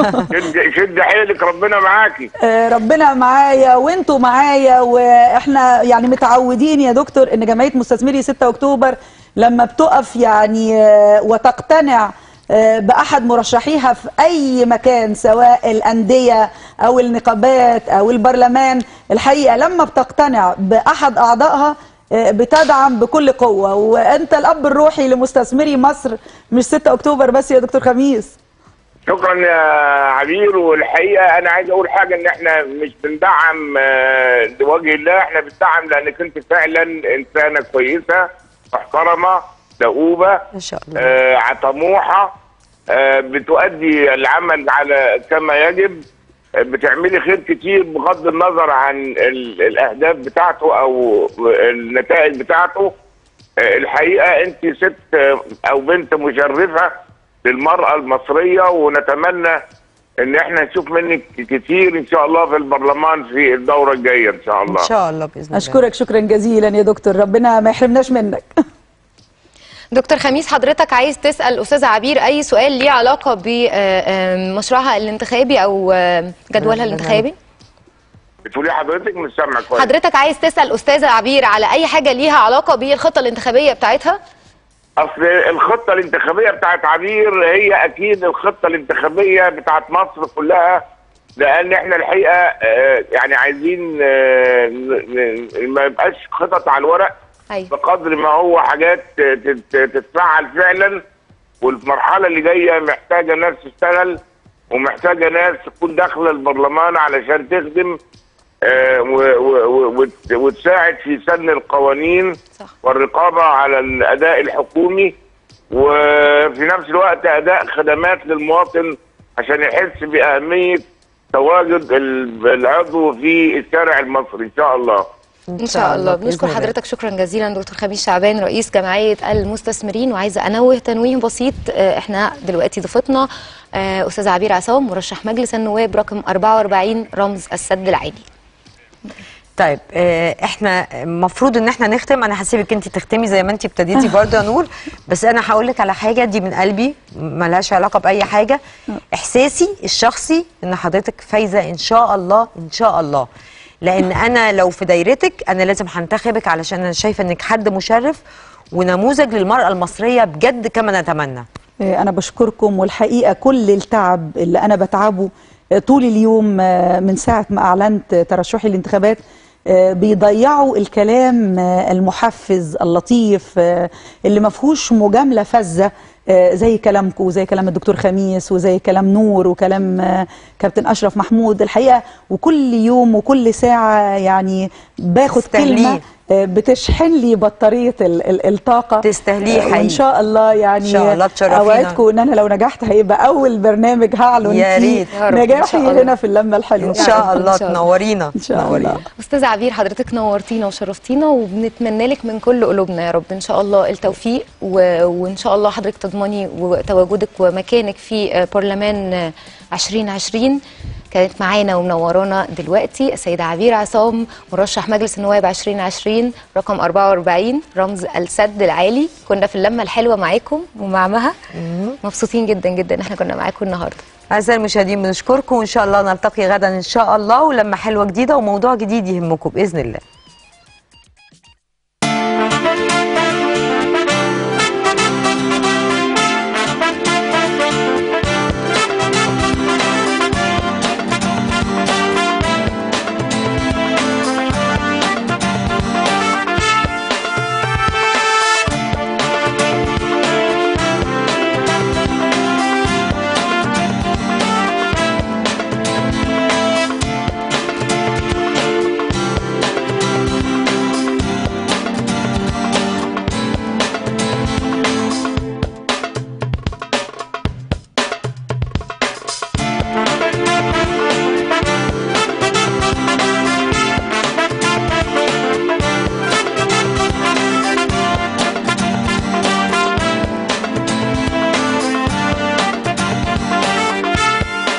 Speaker 10: شد حيلك، ربنا معاكي.
Speaker 7: ربنا معايا وانتوا معايا. واحنا يعني متعودين يا دكتور ان جمعيه مستثمري 6 اكتوبر لما بتقف يعني وتقتنع باحد مرشحيها في اي مكان، سواء الانديه او النقابات او البرلمان، الحقيقه لما بتقتنع باحد اعضائها بتدعم بكل قوه. وانت الاب الروحي لمستثمري مصر، مش 6 اكتوبر بس يا دكتور خميس.
Speaker 10: شكرا يا عبير. والحقيقه انا عايز اقول حاجه، ان احنا مش بندعم لوجه الله، احنا بندعم لانك انت فعلا انسانه كويسه محترمه دؤوبه
Speaker 2: ان شاء الله،
Speaker 10: طموحه، بتؤدي العمل على كما يجب، بتعملي خير كتير بغض النظر عن الاهداف بتاعته او النتائج بتاعته. الحقيقه انت ست او بنت مشرفه للمراه المصريه، ونتمنى ان احنا نشوف منك كتير ان شاء الله في البرلمان في الدوره الجايه ان شاء الله.
Speaker 2: ان شاء الله باذن الله.
Speaker 7: اشكرك شكرا جزيلا يا دكتور، ربنا ما يحرمناش منك.
Speaker 4: دكتور خميس، حضرتك عايز تسأل أستاذة عبير أي سؤال ليه علاقة بمشروعها الانتخابي أو جدولها الانتخابي؟
Speaker 10: بتقولي حضرتك مش سامعة كويس.
Speaker 4: حضرتك عايز تسأل أستاذة عبير على أي حاجة ليها علاقة بالخطة الانتخابية بتاعتها؟
Speaker 10: أصل الخطة الانتخابية بتاعت عبير هي أكيد الخطة الانتخابية بتاعت مصر كلها، لأن احنا الحقيقة يعني عايزين ما يبقاش خطط على الورق.
Speaker 4: أيوة.
Speaker 10: بقدر ما هو حاجات تتفعل فعلا. والمرحله اللي جايه محتاجه ناس تشتغل، ومحتاجه ناس تكون داخله البرلمان علشان تخدم وتساعد في سن القوانين. صح. والرقابه على الاداء الحكومي، وفي نفس الوقت اداء خدمات للمواطن عشان يحس باهميه تواجد العضو في الشارع المصري ان شاء الله.
Speaker 4: ان شاء الله. بنشكر حضرتك شكرا جزيلا دكتور خميس شعبان رئيس جمعيه المستثمرين. وعايزه انوه تنويه بسيط، احنا دلوقتي ضيفتنا استاذ عبير عصام مرشح مجلس النواب رقم 44 رمز السد العالي.
Speaker 2: طيب احنا المفروض ان احنا نختم. انا هسيبك انت تختمي زي ما انت ابتديتي برضه يا نور، بس انا هقول لك على حاجه دي من قلبي ملهاش علاقه باي حاجه. احساسي الشخصي ان حضرتك فايزه ان شاء الله ان شاء الله، لان انا لو في دايرتك انا لازم هنتخبك علشان انا شايفه انك حد مشرف ونموذج للمراه المصريه بجد كما نتمنى.
Speaker 7: انا بشكركم، والحقيقه كل التعب اللي انا بتعبه طول اليوم من ساعه ما اعلنت ترشحي الانتخابات بيضيعوا الكلام المحفز اللطيف اللي ما فيهوش مجامله فذه زي كلامكم وزي كلام الدكتور خميس وزي كلام نور وكلام كابتن اشرف محمود. الحقيقه وكل يوم وكل ساعه يعني باخد كلمه بتشحن لي بطاريه الطاقه.
Speaker 2: تستاهليه حقيقي
Speaker 7: وان شاء الله يعني
Speaker 2: ان شاء الله تشرفينا.
Speaker 7: اوعدكم ان انا لو نجحت هيبقى اول برنامج هعلن فيه نجاحي هنا في اللمه الحلوه
Speaker 2: ان شاء الله. تنورينا
Speaker 7: ان شاء الله.
Speaker 4: استاذه عبير حضرتك نورتينا وشرفتينا، وبنتمنى لك من كل قلوبنا يا رب ان شاء الله التوفيق، وان شاء الله حضرتك تضمني تواجدك ومكانك في برلمان 2020. كانت معانا ومنورانا دلوقتي السيده عبير عصام مرشح مجلس النواب 2020 رقم 44 رمز السد العالي. كنا في اللمه الحلوه معاكم ومع مها، مبسوطين جدا جدا احنا كنا معاكم النهارده.
Speaker 2: اعزائي المشاهدين بنشكركم وان شاء الله نلتقي غدا ان شاء الله ولمه حلوه جديده وموضوع جديد يهمكم باذن الله.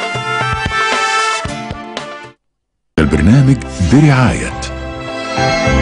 Speaker 6: البرنامج برعاية